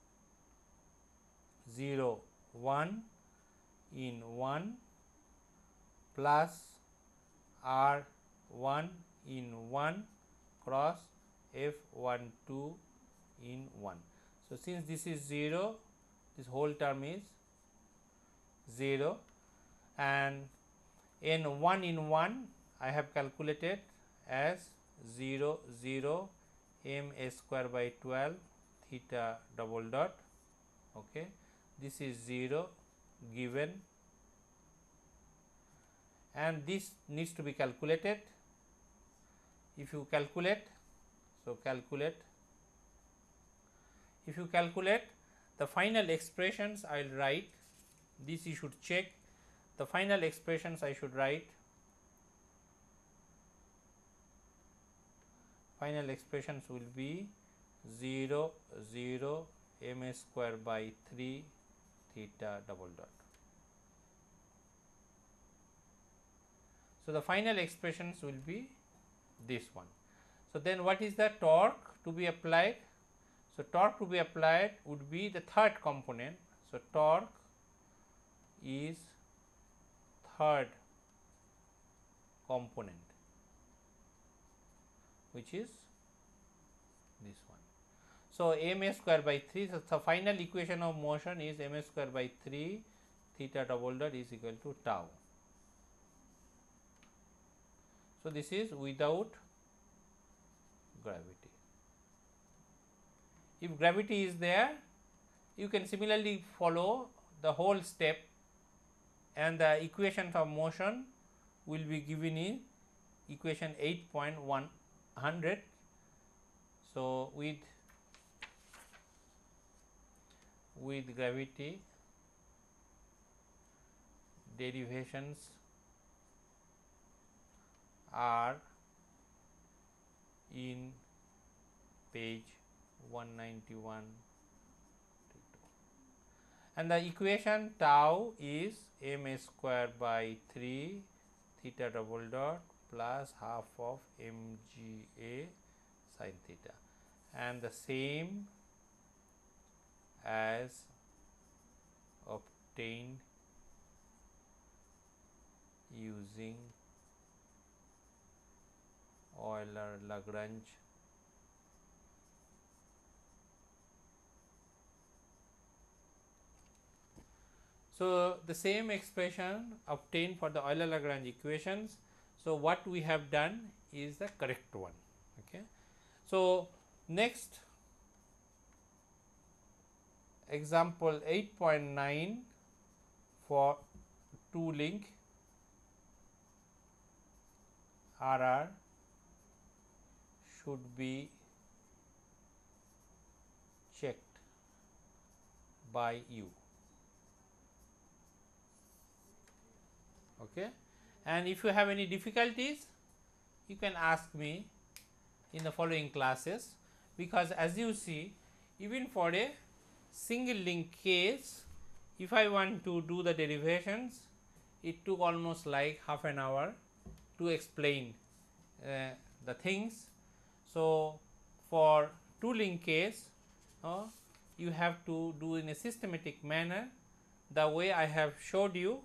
zero one in one plus R one in one cross F one two in one. So, since this is zero, this whole term is zero, and N one in one I have calculated as zero zero M a square by twelve theta double dot, okay. This is zero given, and this needs to be calculated. If you calculate, so calculate, if you calculate the final expressions, I will write this, you should check the final expressions. I should write final expressions will be zero zero M a square by three theta double dot. So, the final expressions will be this one. So, then what is the torque to be applied? So, torque to be applied would be the third component. So, torque is third component, which is this one. So, M a square by three, so the final equation of motion is M a square by three theta double dot is equal to tau. So, this is without gravity. If gravity is there, you can similarly follow the whole step, and the equations of motion will be given in equation eight point one hundred. So, with with gravity, derivations are in page one ninety-one, and the equation tau is M a square by three theta double dot plus half of M G A sin theta, and the same as obtained using Euler-Lagrange So, the same expression obtained for the Euler-Lagrange equations. So, what we have done is the correct one. Okay. So, next example eight point nine for two link R R should be checked by you. Okay. And if you have any difficulties, you can ask me in the following classes, because as you see, even for a single link case, if I want to do the derivations, it took almost like half an hour to explain uh, the things. So, for two link case uh, you have to do in a systematic manner the way I have showed you.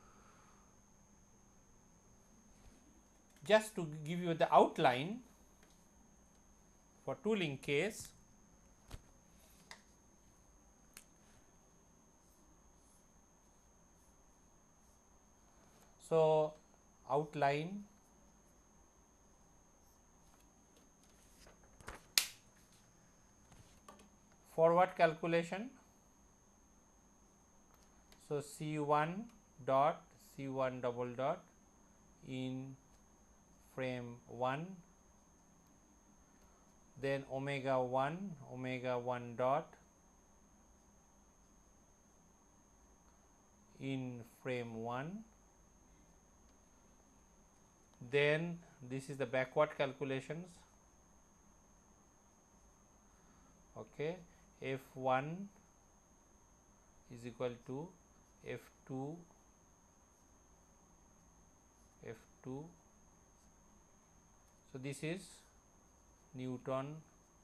Just to give you the outline for two link case, so outline forward calculation. So, C one dot C one double dot in frame one, then omega one omega one dot in frame one, then this is the backward calculations. Okay, F one is equal to F two F two. So, this is Newton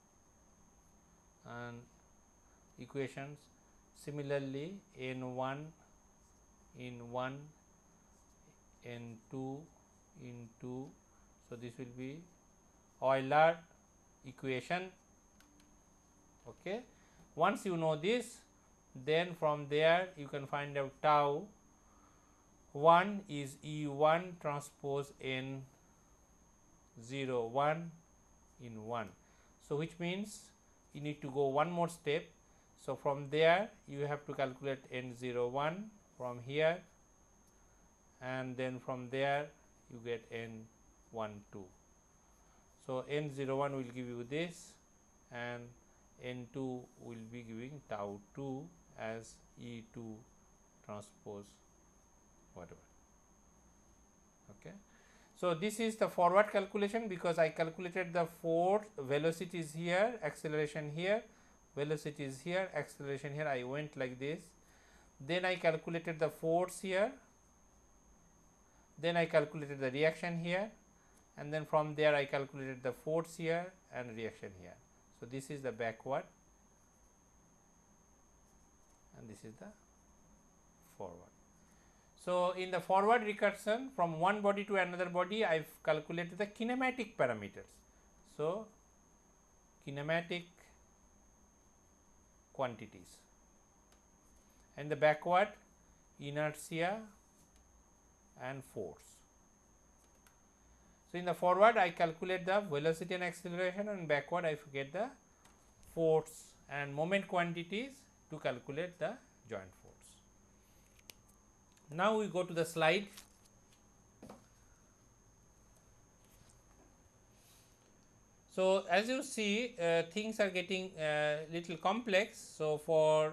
and equations. Similarly, N one in one, N two in two. So, this will be Euler equation. Okay. Once you know this, then from there you can find out tau one is E one transpose N zero one in one. So, which means you need to go one more step. So, from there you have to calculate N zero one from here, and then from there you get N one two. So, N zero one will give you this, and N two will be giving tau two as E two transpose whatever. Okay. So, this is the forward calculation, because I calculated the force, velocity is here, acceleration here, velocity is here, acceleration here. I went like this. Then I calculated the force here, then I calculated the reaction here, and then from there I calculated the force here and reaction here. So, this is the backward and this is the forward. So, in the forward recursion from one body to another body, I have calculated the kinematic parameters. So, kinematic quantities, and the backward inertia and force. So, in the forward I calculate the velocity and acceleration, and backward I get the force and moment quantities to calculate the joint force. Now, we go to the slide. So, as you see, uh, things are getting uh, little complex. So, for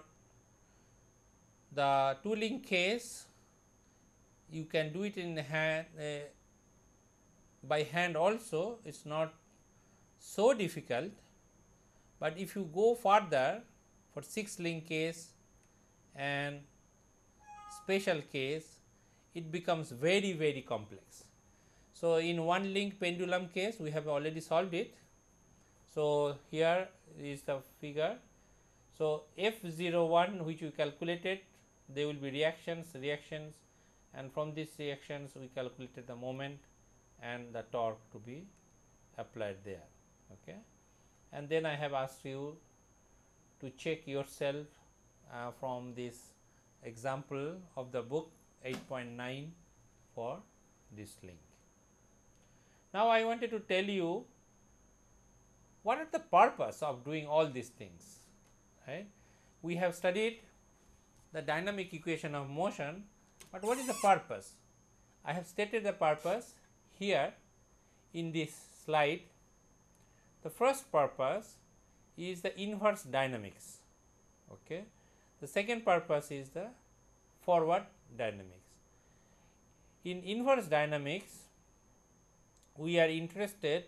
the two link case, you can do it in hand uh, by hand also. It is not so difficult, but if you go further for six link case and special case, it becomes very very complex. So, in one link pendulum case we have already solved it. So, here is the figure. So, F zero one which we calculated, there will be reactions reactions and from these reactions we calculated the moment and the torque to be applied there. Okay. And then I have asked you to check yourself uh, from this example of the book eight point nine for this link. Now, I wanted to tell you what are the purpose of doing all these things, right. We have studied the dynamic equation of motion, but what is the purpose? I have stated the purpose here in this slide. The first purpose is the inverse dynamics. Okay. The second purpose is the forward dynamics. In inverse dynamics, we are interested.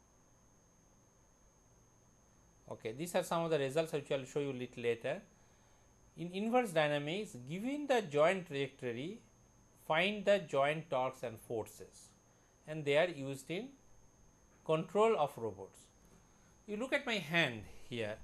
Okay, these are some of the results which I will show you a little later. In inverse dynamics, given the joint trajectory, find the joint torques and forces. and they are used in control of robots. You look at my hand here.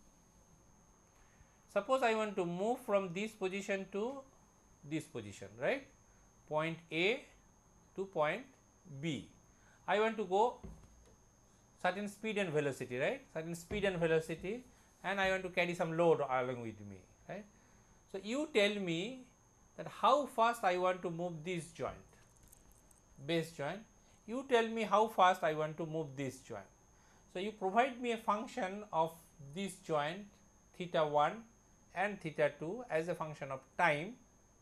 Suppose I want to move from this position to this position, right, point A to point B. I want to go certain speed and velocity, right, certain speed and velocity, and I want to carry some load along with me, right. So, you tell me that how fast I want to move this joint, base joint, you tell me how fast I want to move this joint. So, you provide me a function of this joint theta one and theta two as a function of time,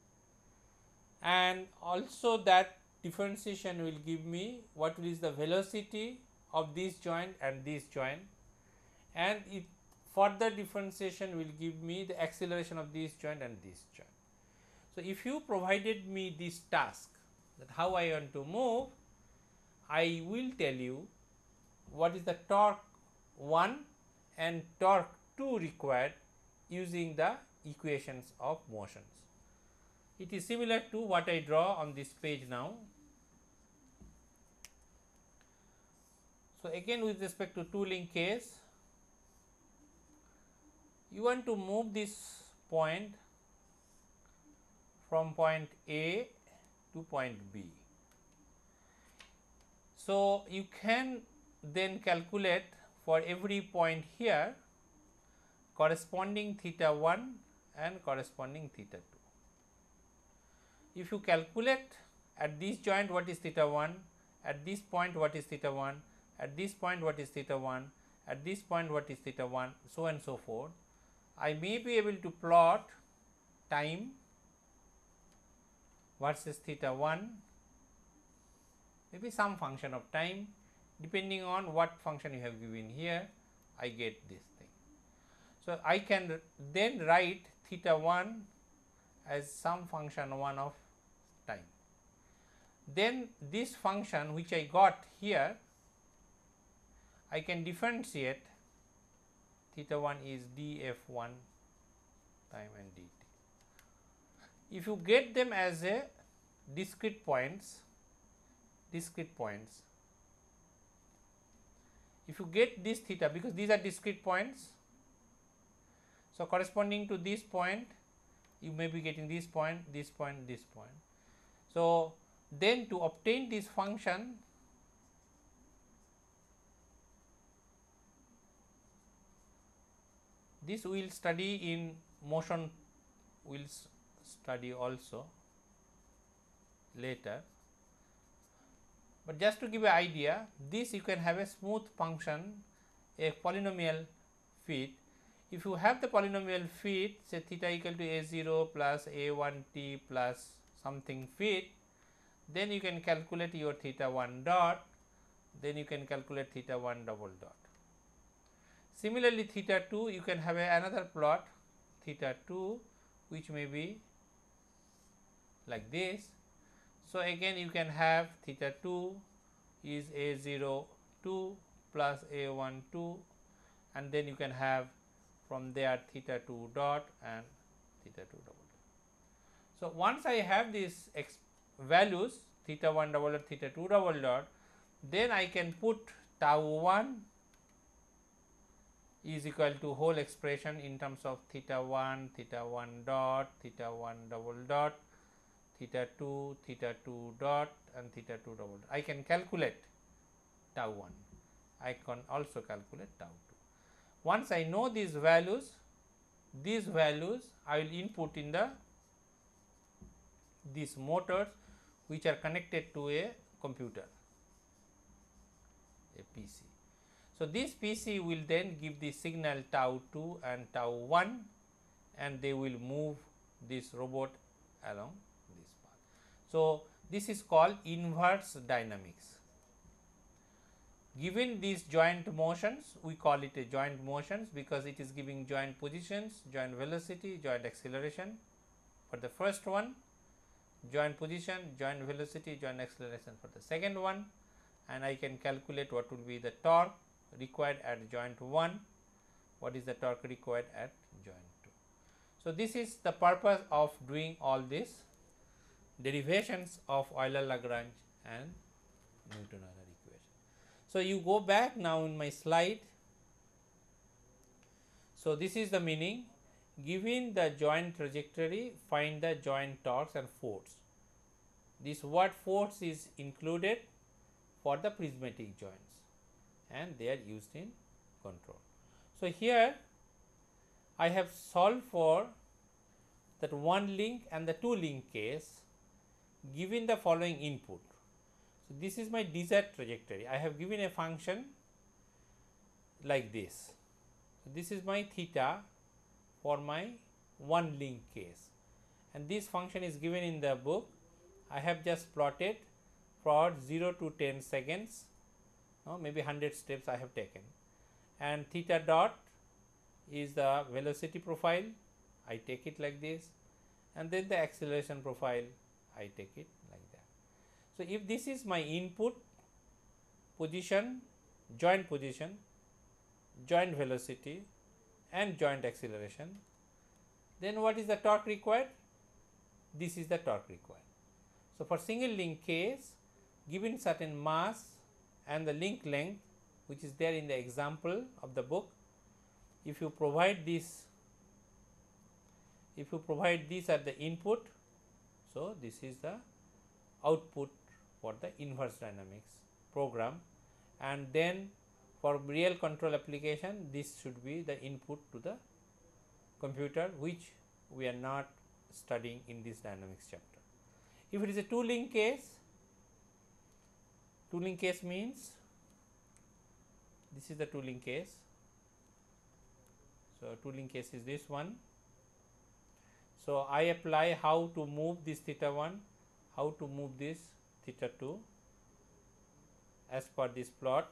and also that differentiation will give me what is the velocity of this joint and this joint, and it further differentiation will give me the acceleration of this joint and this joint. So, if you provided me this task that how I want to move, I will tell you what is the torque one and torque two required using the equations of motions. It is similar to what I draw on this page now. So, again with respect to tooling case, you want to move this point from point A to point B. So, you can then calculate for every point here corresponding theta one and corresponding theta two. If you calculate at this joint what is theta one, at this point what is theta one, at this point what is theta one, at this point what is theta one, so and so forth, I may be able to plot time versus theta one, maybe some function of time, depending on what function you have given here, I get this thing. So, I can then write theta one as some function one of time. Then this function which I got here, I can differentiate theta one is d f one time and dt. If you get them as a discrete points, discrete points, if you get this theta, because these are discrete points, so corresponding to this point you may be getting this point, this point, this point. So, then to obtain this function, this we will study in motion, we will study also later, but just to give an idea, this you can have a smooth function, a polynomial fit. If you have the polynomial fit, say theta equal to a zero plus a one t plus something fit, then you can calculate your theta one dot, then you can calculate theta one double dot. Similarly, theta two you can have a, another plot theta two which may be like this. So, again you can have theta two is a zero two plus a one two, and then you can have from there theta two dot and theta two double dot. So, once I have these values theta one double dot, theta two double dot, then I can put tau one is equal to whole expression in terms of theta one, theta one dot, theta one double dot, theta two, theta two dot and theta two double dot. I can calculate tau one, I can also calculate tau two. Once I know these values, these values I will input in the these motors which are connected to a computer, a P C. So, this P C will then give the signal tau two and tau one, and they will move this robot along this path. So, this is called inverse dynamics. Given these joint motions, we call it a joint motions because it is giving joint positions, joint velocity, joint acceleration. For the first one, joint position, joint velocity, joint acceleration for the second one, and I can calculate what would be the torque required at joint one, what is the torque required at joint two. So, this is the purpose of doing all these derivations of Euler-Lagrange and Newton-Euler equation. So, you go back now in my slide. So, this is the meaning: given the joint trajectory, find the joint torques and force. This word force is included for the prismatic joints and they are used in control. So, here I have solved for that one link and the two link case given the following input. So, this is my desired trajectory. I have given a function like this. So, this is my theta for my one link case, and this function is given in the book. I have just plotted for zero to ten seconds, uh, maybe one hundred steps I have taken, and theta dot is the velocity profile. I take it like this, and then the acceleration profile I take it like that. So, if this is my input position, joint position, joint velocity and joint acceleration, then what is the torque required? This is the torque required. So, for single link case, given certain mass and the link length which is there in the example of the book, if you provide this, if you provide this at the input, so this is the output for the inverse dynamics program, and then for real control application this should be the input to the computer, which we are not studying in this dynamics chapter. If it is a two link case, two link case means this is the two link case. So, two link case is this one. So, I apply how to move this theta one, how to move this theta two as per this plot.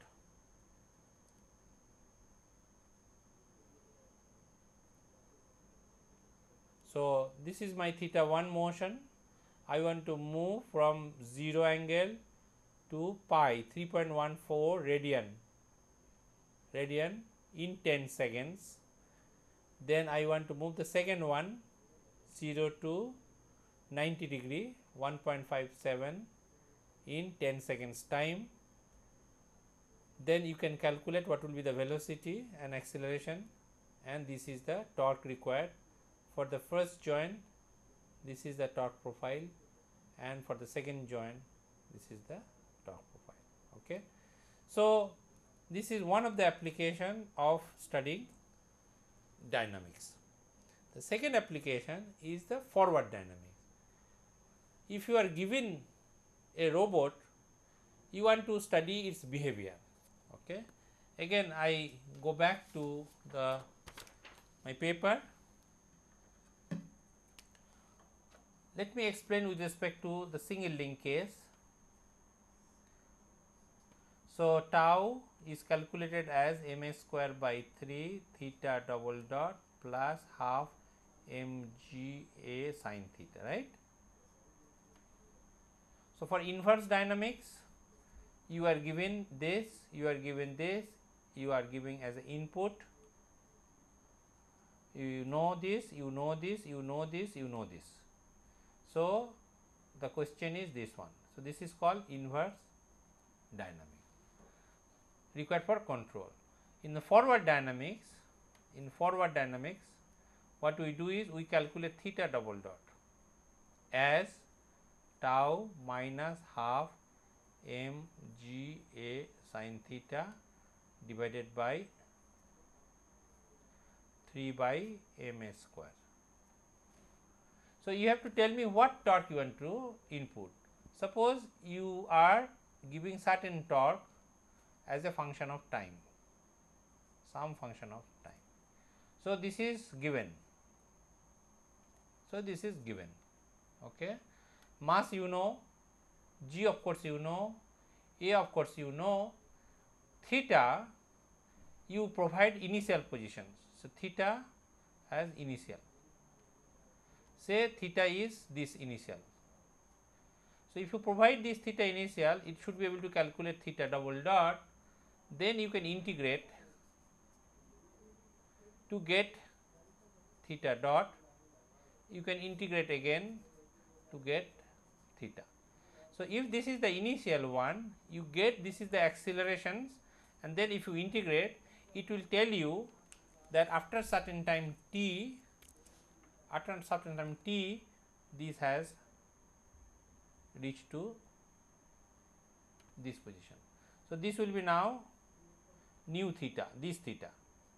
So, this is my theta one motion. I want to move from zero angle to pi three point one four radian radian in ten seconds. Then I want to move the second one zero to ninety degree one point five seven in ten seconds time. Then you can calculate what will be the velocity and acceleration, and this is the torque required for the first joint. This is the torque profile, and for the second joint this is the torque profile. Okay. So, this is one of the application of studying dynamics. The second application is the forward dynamics. If you are given a robot, you want to study its behavior. Okay. Again I go back to the my paper. Let me explain with respect to the single link case. So, tau is calculated as m a square by three theta double dot plus half mga sin theta, right. So, for inverse dynamics, you are given this, you are given this, you are giving as an input, you know this, you know this, you know this, you know this. So, the question is this one. So, this is called inverse dynamic required for control. In the forward dynamics, in forward dynamics, what we do is we calculate theta double dot as tau minus half mga sin theta divided by three by ma square. So, you have to tell me what torque you want to input. Suppose you are giving certain torque as a function of time, some function of time. So, this is given. So, this is given. Okay. Mass you know, g of course you know, a of course you know, theta you provide initial positions. So, theta as initial. Say theta is this initial. So, if you provide this theta initial, it should be able to calculate theta double dot, then you can integrate to get theta dot, you can integrate again to get theta. So, if this is the initial one, you get this is the accelerations, and then if you integrate, it will tell you that after certain time t, after certain time t, this has reached to this position. So, this will be now nu theta, this theta.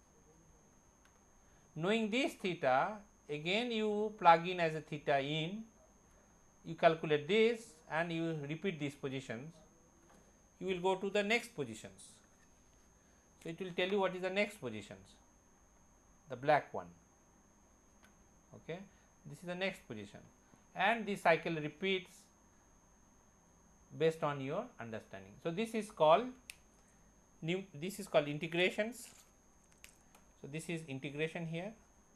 Knowing this theta, again you plug in as a theta in, you calculate this and you repeat these positions, you will go to the next positions. So, it will tell you what is the next positions, the black one. Okay. This is the next position, and the cycle repeats based on your understanding. So, this is called new, this is called integrations. So, this is integration here,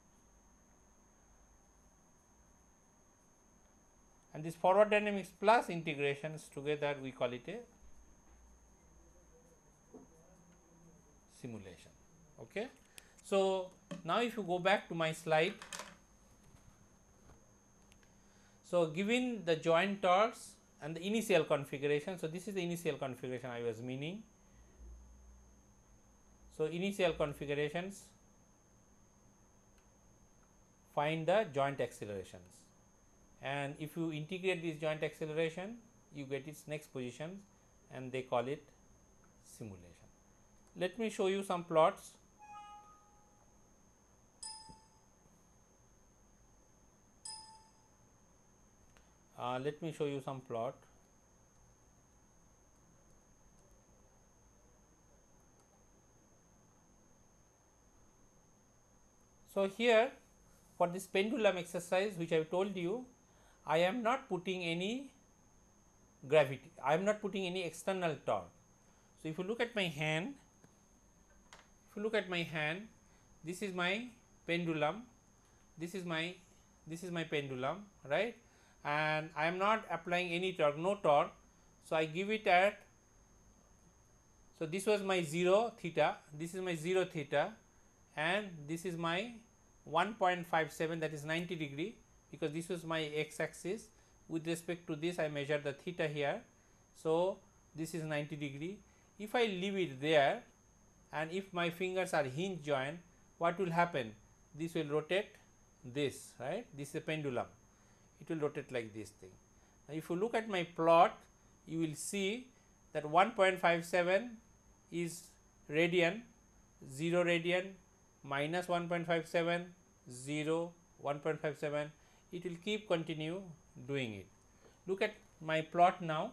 and this forward dynamics plus integrations together we call it a simulation. Okay. So, now if you go back to my slide, so given the joint torques and the initial configuration, so this is the initial configuration I was meaning. So, initial configurations, find the joint accelerations, and if you integrate this joint acceleration, you get its next position, and they call it simulation. Let me show you some plots. Uh, let me show you some plot. So, here for this pendulum exercise which I have told you, I am not putting any gravity, I am not putting any external torque. So, if you look at my hand, if you look at my hand, this is my pendulum, this is my this is my pendulum, right, and I am not applying any torque, no torque. So, I give it at, so this was my zero theta, this is my zero theta, and this is my one point five seven, that is ninety degree, because this was my x axis. With respect to this I measure the theta here. So, this is ninety degree. If I leave it there and if my fingers are hinge joint, what will happen? This will rotate this, right, this is a pendulum, it will rotate like this thing. Now, if you look at my plot, you will see that one point five seven is radian, zero radian, minus one point five seven, zero, one point five seven, it will keep continue doing it. Look at my plot now.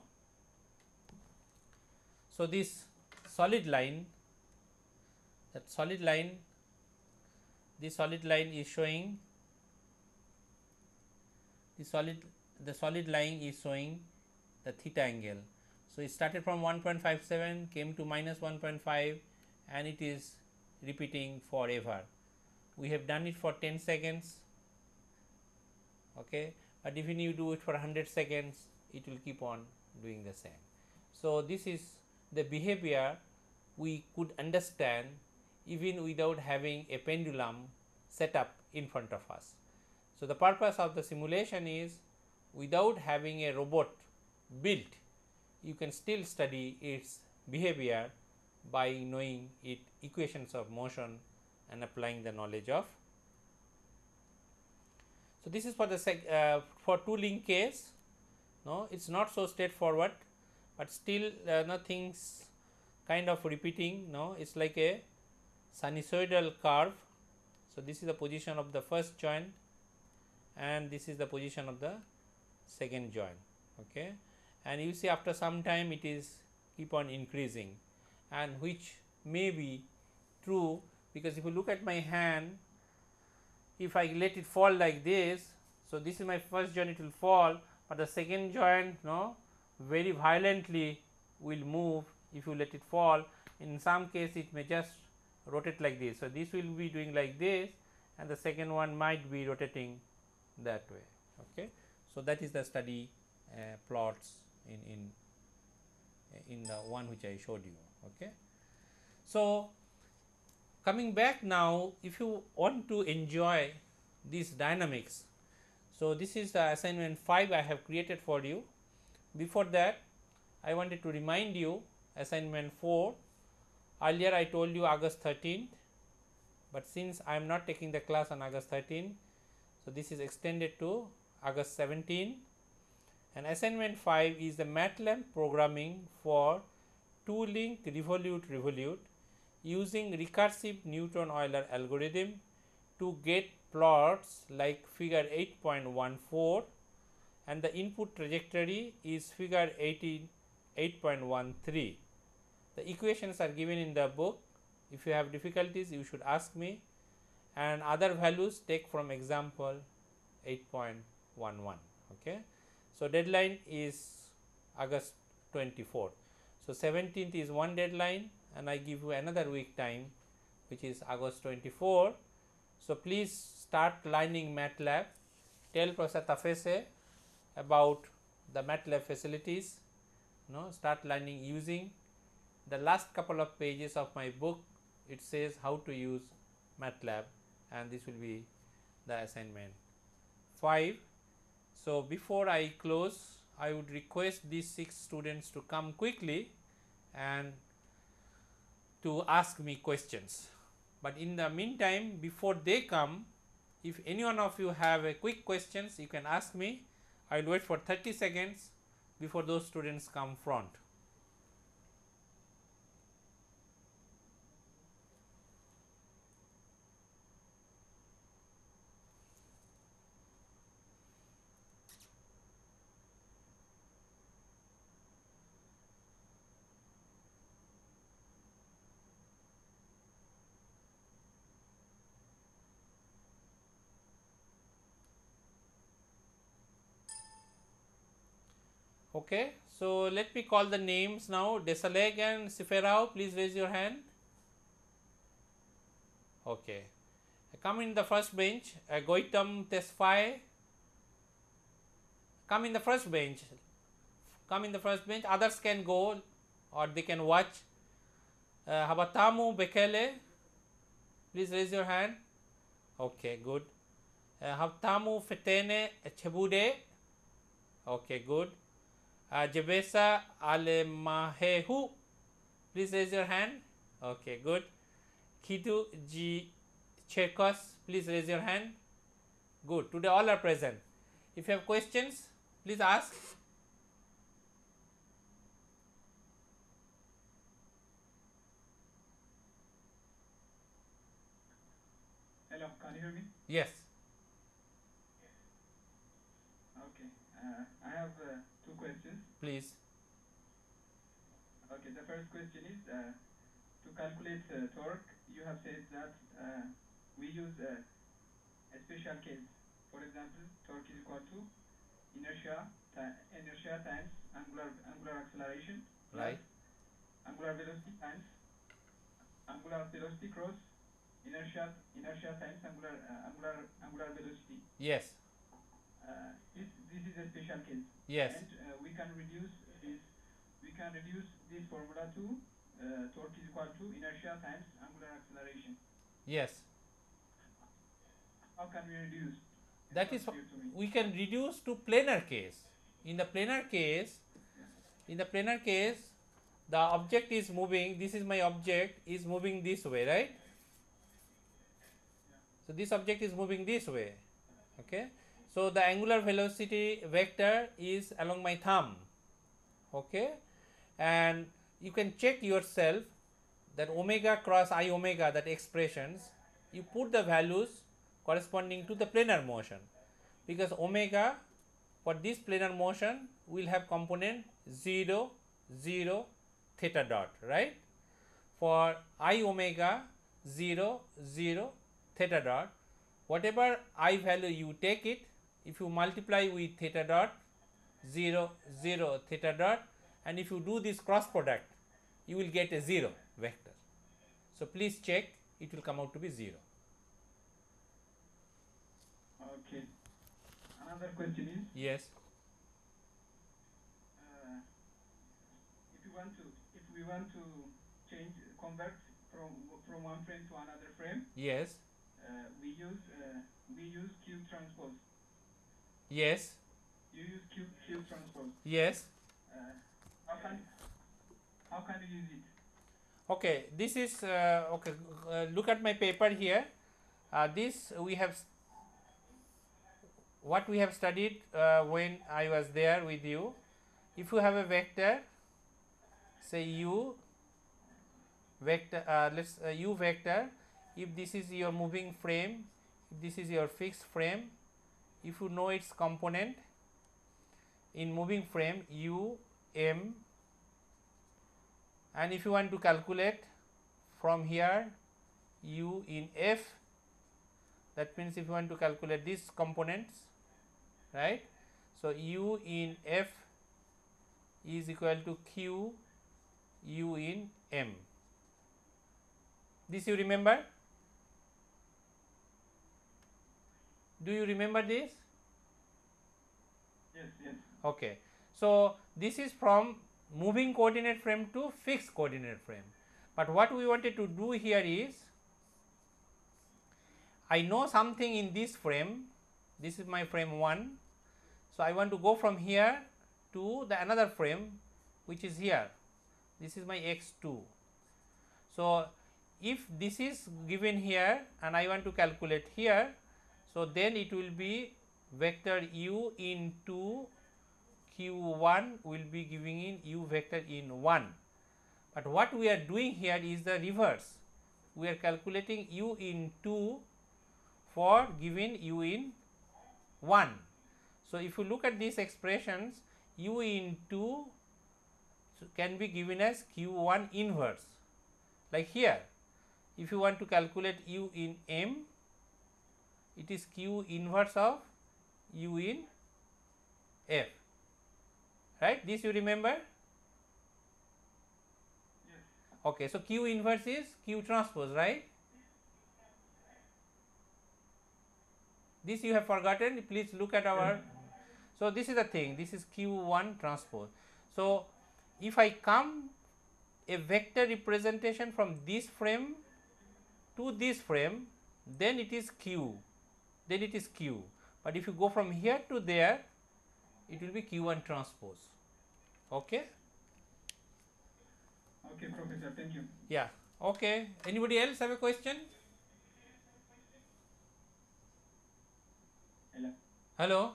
So, this solid line, that solid line, this solid line is showing, the solid, the solid line is showing the theta angle. So, it started from one point five seven, came to minus one point five, and it is repeating forever. We have done it for ten seconds, okay, but if you do it for one hundred seconds, it will keep on doing the same. So, this is the behavior we could understand even without having a pendulum set up in front of us. So, the purpose of the simulation is, without having a robot built, you can still study its behavior by knowing its equations of motion and applying the knowledge of. So, this is for the sec, uh, for two link case. No, it is not so straightforward, but still uh, nothing's kind of repeating. No, it is like a sinusoidal curve. So, this is the position of the first joint and this is the position of the second joint, okay. And you see after some time it is keep on increasing, and which may be true, because if you look at my hand, if I let it fall like this, so this is my first joint, it will fall, but the second joint, no, very violently will move if you let it fall. In some case it may just rotate like this. So, this will be doing like this and the second one might be rotating that way, okay. So, that is the study uh, plots in, in, in the one which I showed you, okay. So, coming back now, if you want to enjoy these dynamics, so this is the assignment five I have created for you. before that I wanted to remind you assignment four. Earlier I told you August thirteenth, but since I am not taking the class on August thirteenth, so this is extended to August seventeenth. And assignment five is the MATLAB programming for two-link revolute revolute using recursive Newton-Euler algorithm to get plots like figure eight point one four, and the input trajectory is figure eight point one three. The equations are given in the book. If you have difficulties, you should ask me, and other values take from example eight point one one. Okay. So, deadline is August twenty-fourth. So, seventeenth is one deadline, and I give you another week time, which is August twenty-fourth. So, please start learning MATLAB. Tell Professor Tafese about the MATLAB facilities. No, start learning using the last couple of pages of my book. It says how to use MATLAB, and this will be the assignment five. So, before I close, I would request these six students to come quickly and to ask me questions. But in the meantime, before they come, if any one of you have a quick questions, you can ask me. I will wait for thirty seconds before those students come front. Okay, so let me call the names now. Desalegn and Siferao, please raise your hand. Okay, come in the first bench. Uh, Goitam Tesfaye, come in the first bench. Come in the first bench. Others can go or they can watch. Uh, Habatamu Bekele, please raise your hand. Okay, good. Uh, Habtamu Fetene Chebude. Okay, good. Uh, Jebesa Alemahehu, please raise your hand. Okay, good. Kitu G Cherkos, please raise your hand. Good. Today all are present. If you have questions, please ask. Hello, can you hear me? Yes. Okay, uh, I have uh, two questions. Please. Okay, the first question is uh, to calculate uh, torque. You have said that uh, we use uh, a special case. For example, torque is equal to inertia inertia times angular angular acceleration, Right. angular velocity times angular velocity cross inertia inertia times angular uh, angular angular velocity. Yes. Uh, this this is a special case. Yes. And uh, we can reduce this. We can reduce this formula to uh, torque is equal to inertia times angular acceleration. Yes. How can we reduce? It's That not is, clear to me. we can reduce to planar case. In the planar case, in the planar case, the object is moving. This is my object is moving this way, right? So this object is moving this way. Okay. So the angular velocity vector is along my thumb. Okay, and you can check yourself that omega cross I omega, that expressions, you put the values corresponding to the planar motion, because omega for this planar motion will have component zero, zero, theta dot, right? For I omega zero, zero, theta dot, whatever I value you take it, if you multiply with theta dot, zero, zero, theta dot, and if you do this cross product, you will get a zero vector. So please check, it will come out to be zero. Okay. Another question is, Yes. uh, if you want to, if we want to change, convert from from one frame to another frame, Yes. uh, we use uh, we use Q transpose. Yes. You use Q Q transpose. Yes. uh, how can how can you use it? Okay, this is uh, okay. Uh, look at my paper here. Uh, this we have what we have studied uh, when I was there with you. If you have a vector, say u vector, uh, let's uh, u vector. If this is your moving frame, if this is your fixed frame, if you know its component in moving frame u m, and if you want to calculate from here u in f, that means if you want to calculate these components, right. So, u in f is equal to q u in m. This you remember? Do you remember this? Yes, yes. Okay. So, this is from moving coordinate frame to fixed coordinate frame. But what we wanted to do here is, I know something in this frame, this is my frame one. So, I want to go from here to the another frame which is here, this is my x two. So, if this is given here and I want to calculate here, so then it will be vector u into q one will be giving in u vector in one. But what we are doing here is the reverse, we are calculating u in two for giving u in one. So, if you look at these expressions, u in two can be given as q one inverse, like here. If you want to calculate u in m, it is q inverse of u in f, right. This you remember? Yes. Okay. So, q inverse is q transpose, right. This you have forgotten, please look at our. So, this is the thing, this is q one transpose. So, if I come a vector representation from this frame to this frame, then it is q, then it is q. But if you go from here to there, it will be q one transpose. Okay. Okay, Professor, thank you. Yeah. Okay. Anybody else have a question? Hello. Hello.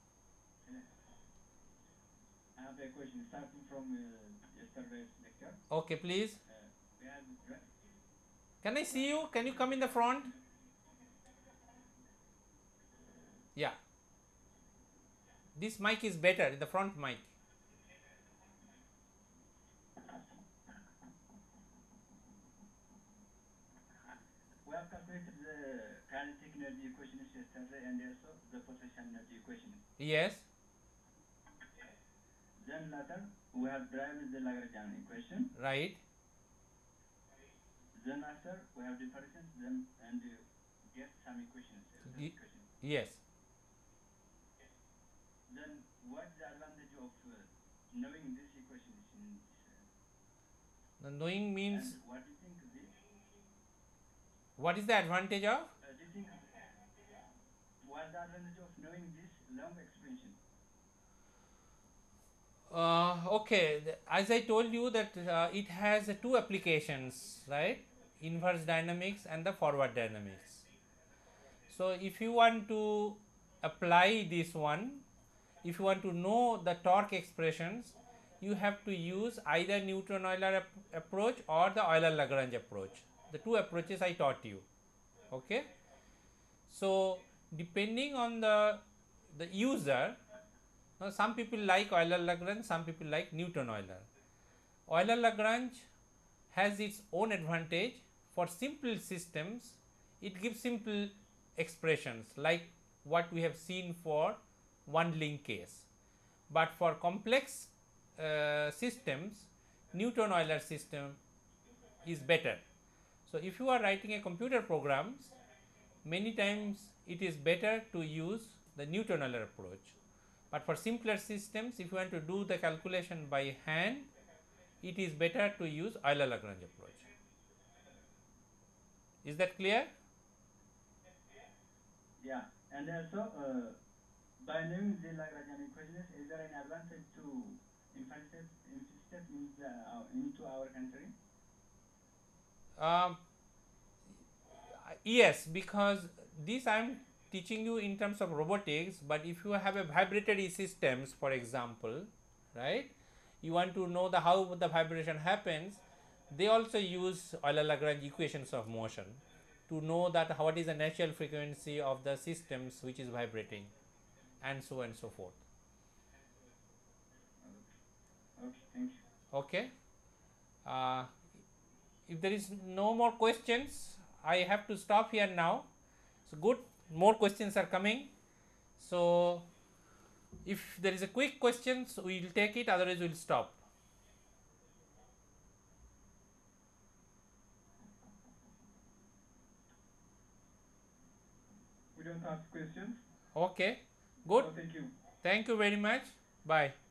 I have a question starting from uh, yesterday's lecture. Okay, please. Uh, we have Can I see you? Can you come in the front? Yeah. This mic is better, the front mic. we have calculated the kinetic energy equations yesterday and also the potential energy equation. Yes. Then later we have derived the Lagrangian equation. Right. Then after we have differences then and uh, get some equations. Uh, Y equation. yes. Then what is the advantage of uh, knowing this equation? In this, uh, The knowing means, and what do you think this? what is the advantage of? Uh, do you think what is the advantage of knowing this long expression? Uh, okay, as I told you that uh, it has uh, two applications, right, inverse dynamics and the forward dynamics. So, if you want to apply this one, if you want to know the torque expressions, you have to use either Newton-Euler ap approach or the Euler-Lagrange approach, the two approaches I taught you. Okay. So, depending on the, the user, now, some people like Euler-Lagrange, some people like Newton-Euler. Euler-Lagrange has its own advantage. For simple systems, it gives simple expressions like what we have seen for one link case. But for complex uh, systems, Newton-Euler system is better. So, if you are writing a computer programs, many times it is better to use the Newton-Euler approach. But for simpler systems, if you want to do the calculation by hand, it is better to use Euler-Lagrange approach. Is that clear? Yeah, and also uh, by knowing the Lagrangian equations, is there an advantage to infected, infected into, uh, into our country? Um, yes, because this I am teaching you in terms of robotics, but if you have a vibratory systems, for example, right, you want to know the how the vibration happens, they also use Euler-Lagrange equations of motion to know that what is the natural frequency of the systems which is vibrating, and so on and so forth. Okay, thank you. Okay. Uh, if there is no more questions, I have to stop here now. So good, more questions are coming. So if there is a quick questions, we will take it, otherwise we will stop. We don't have questions. Okay, good. So thank you. Thank you very much. Bye.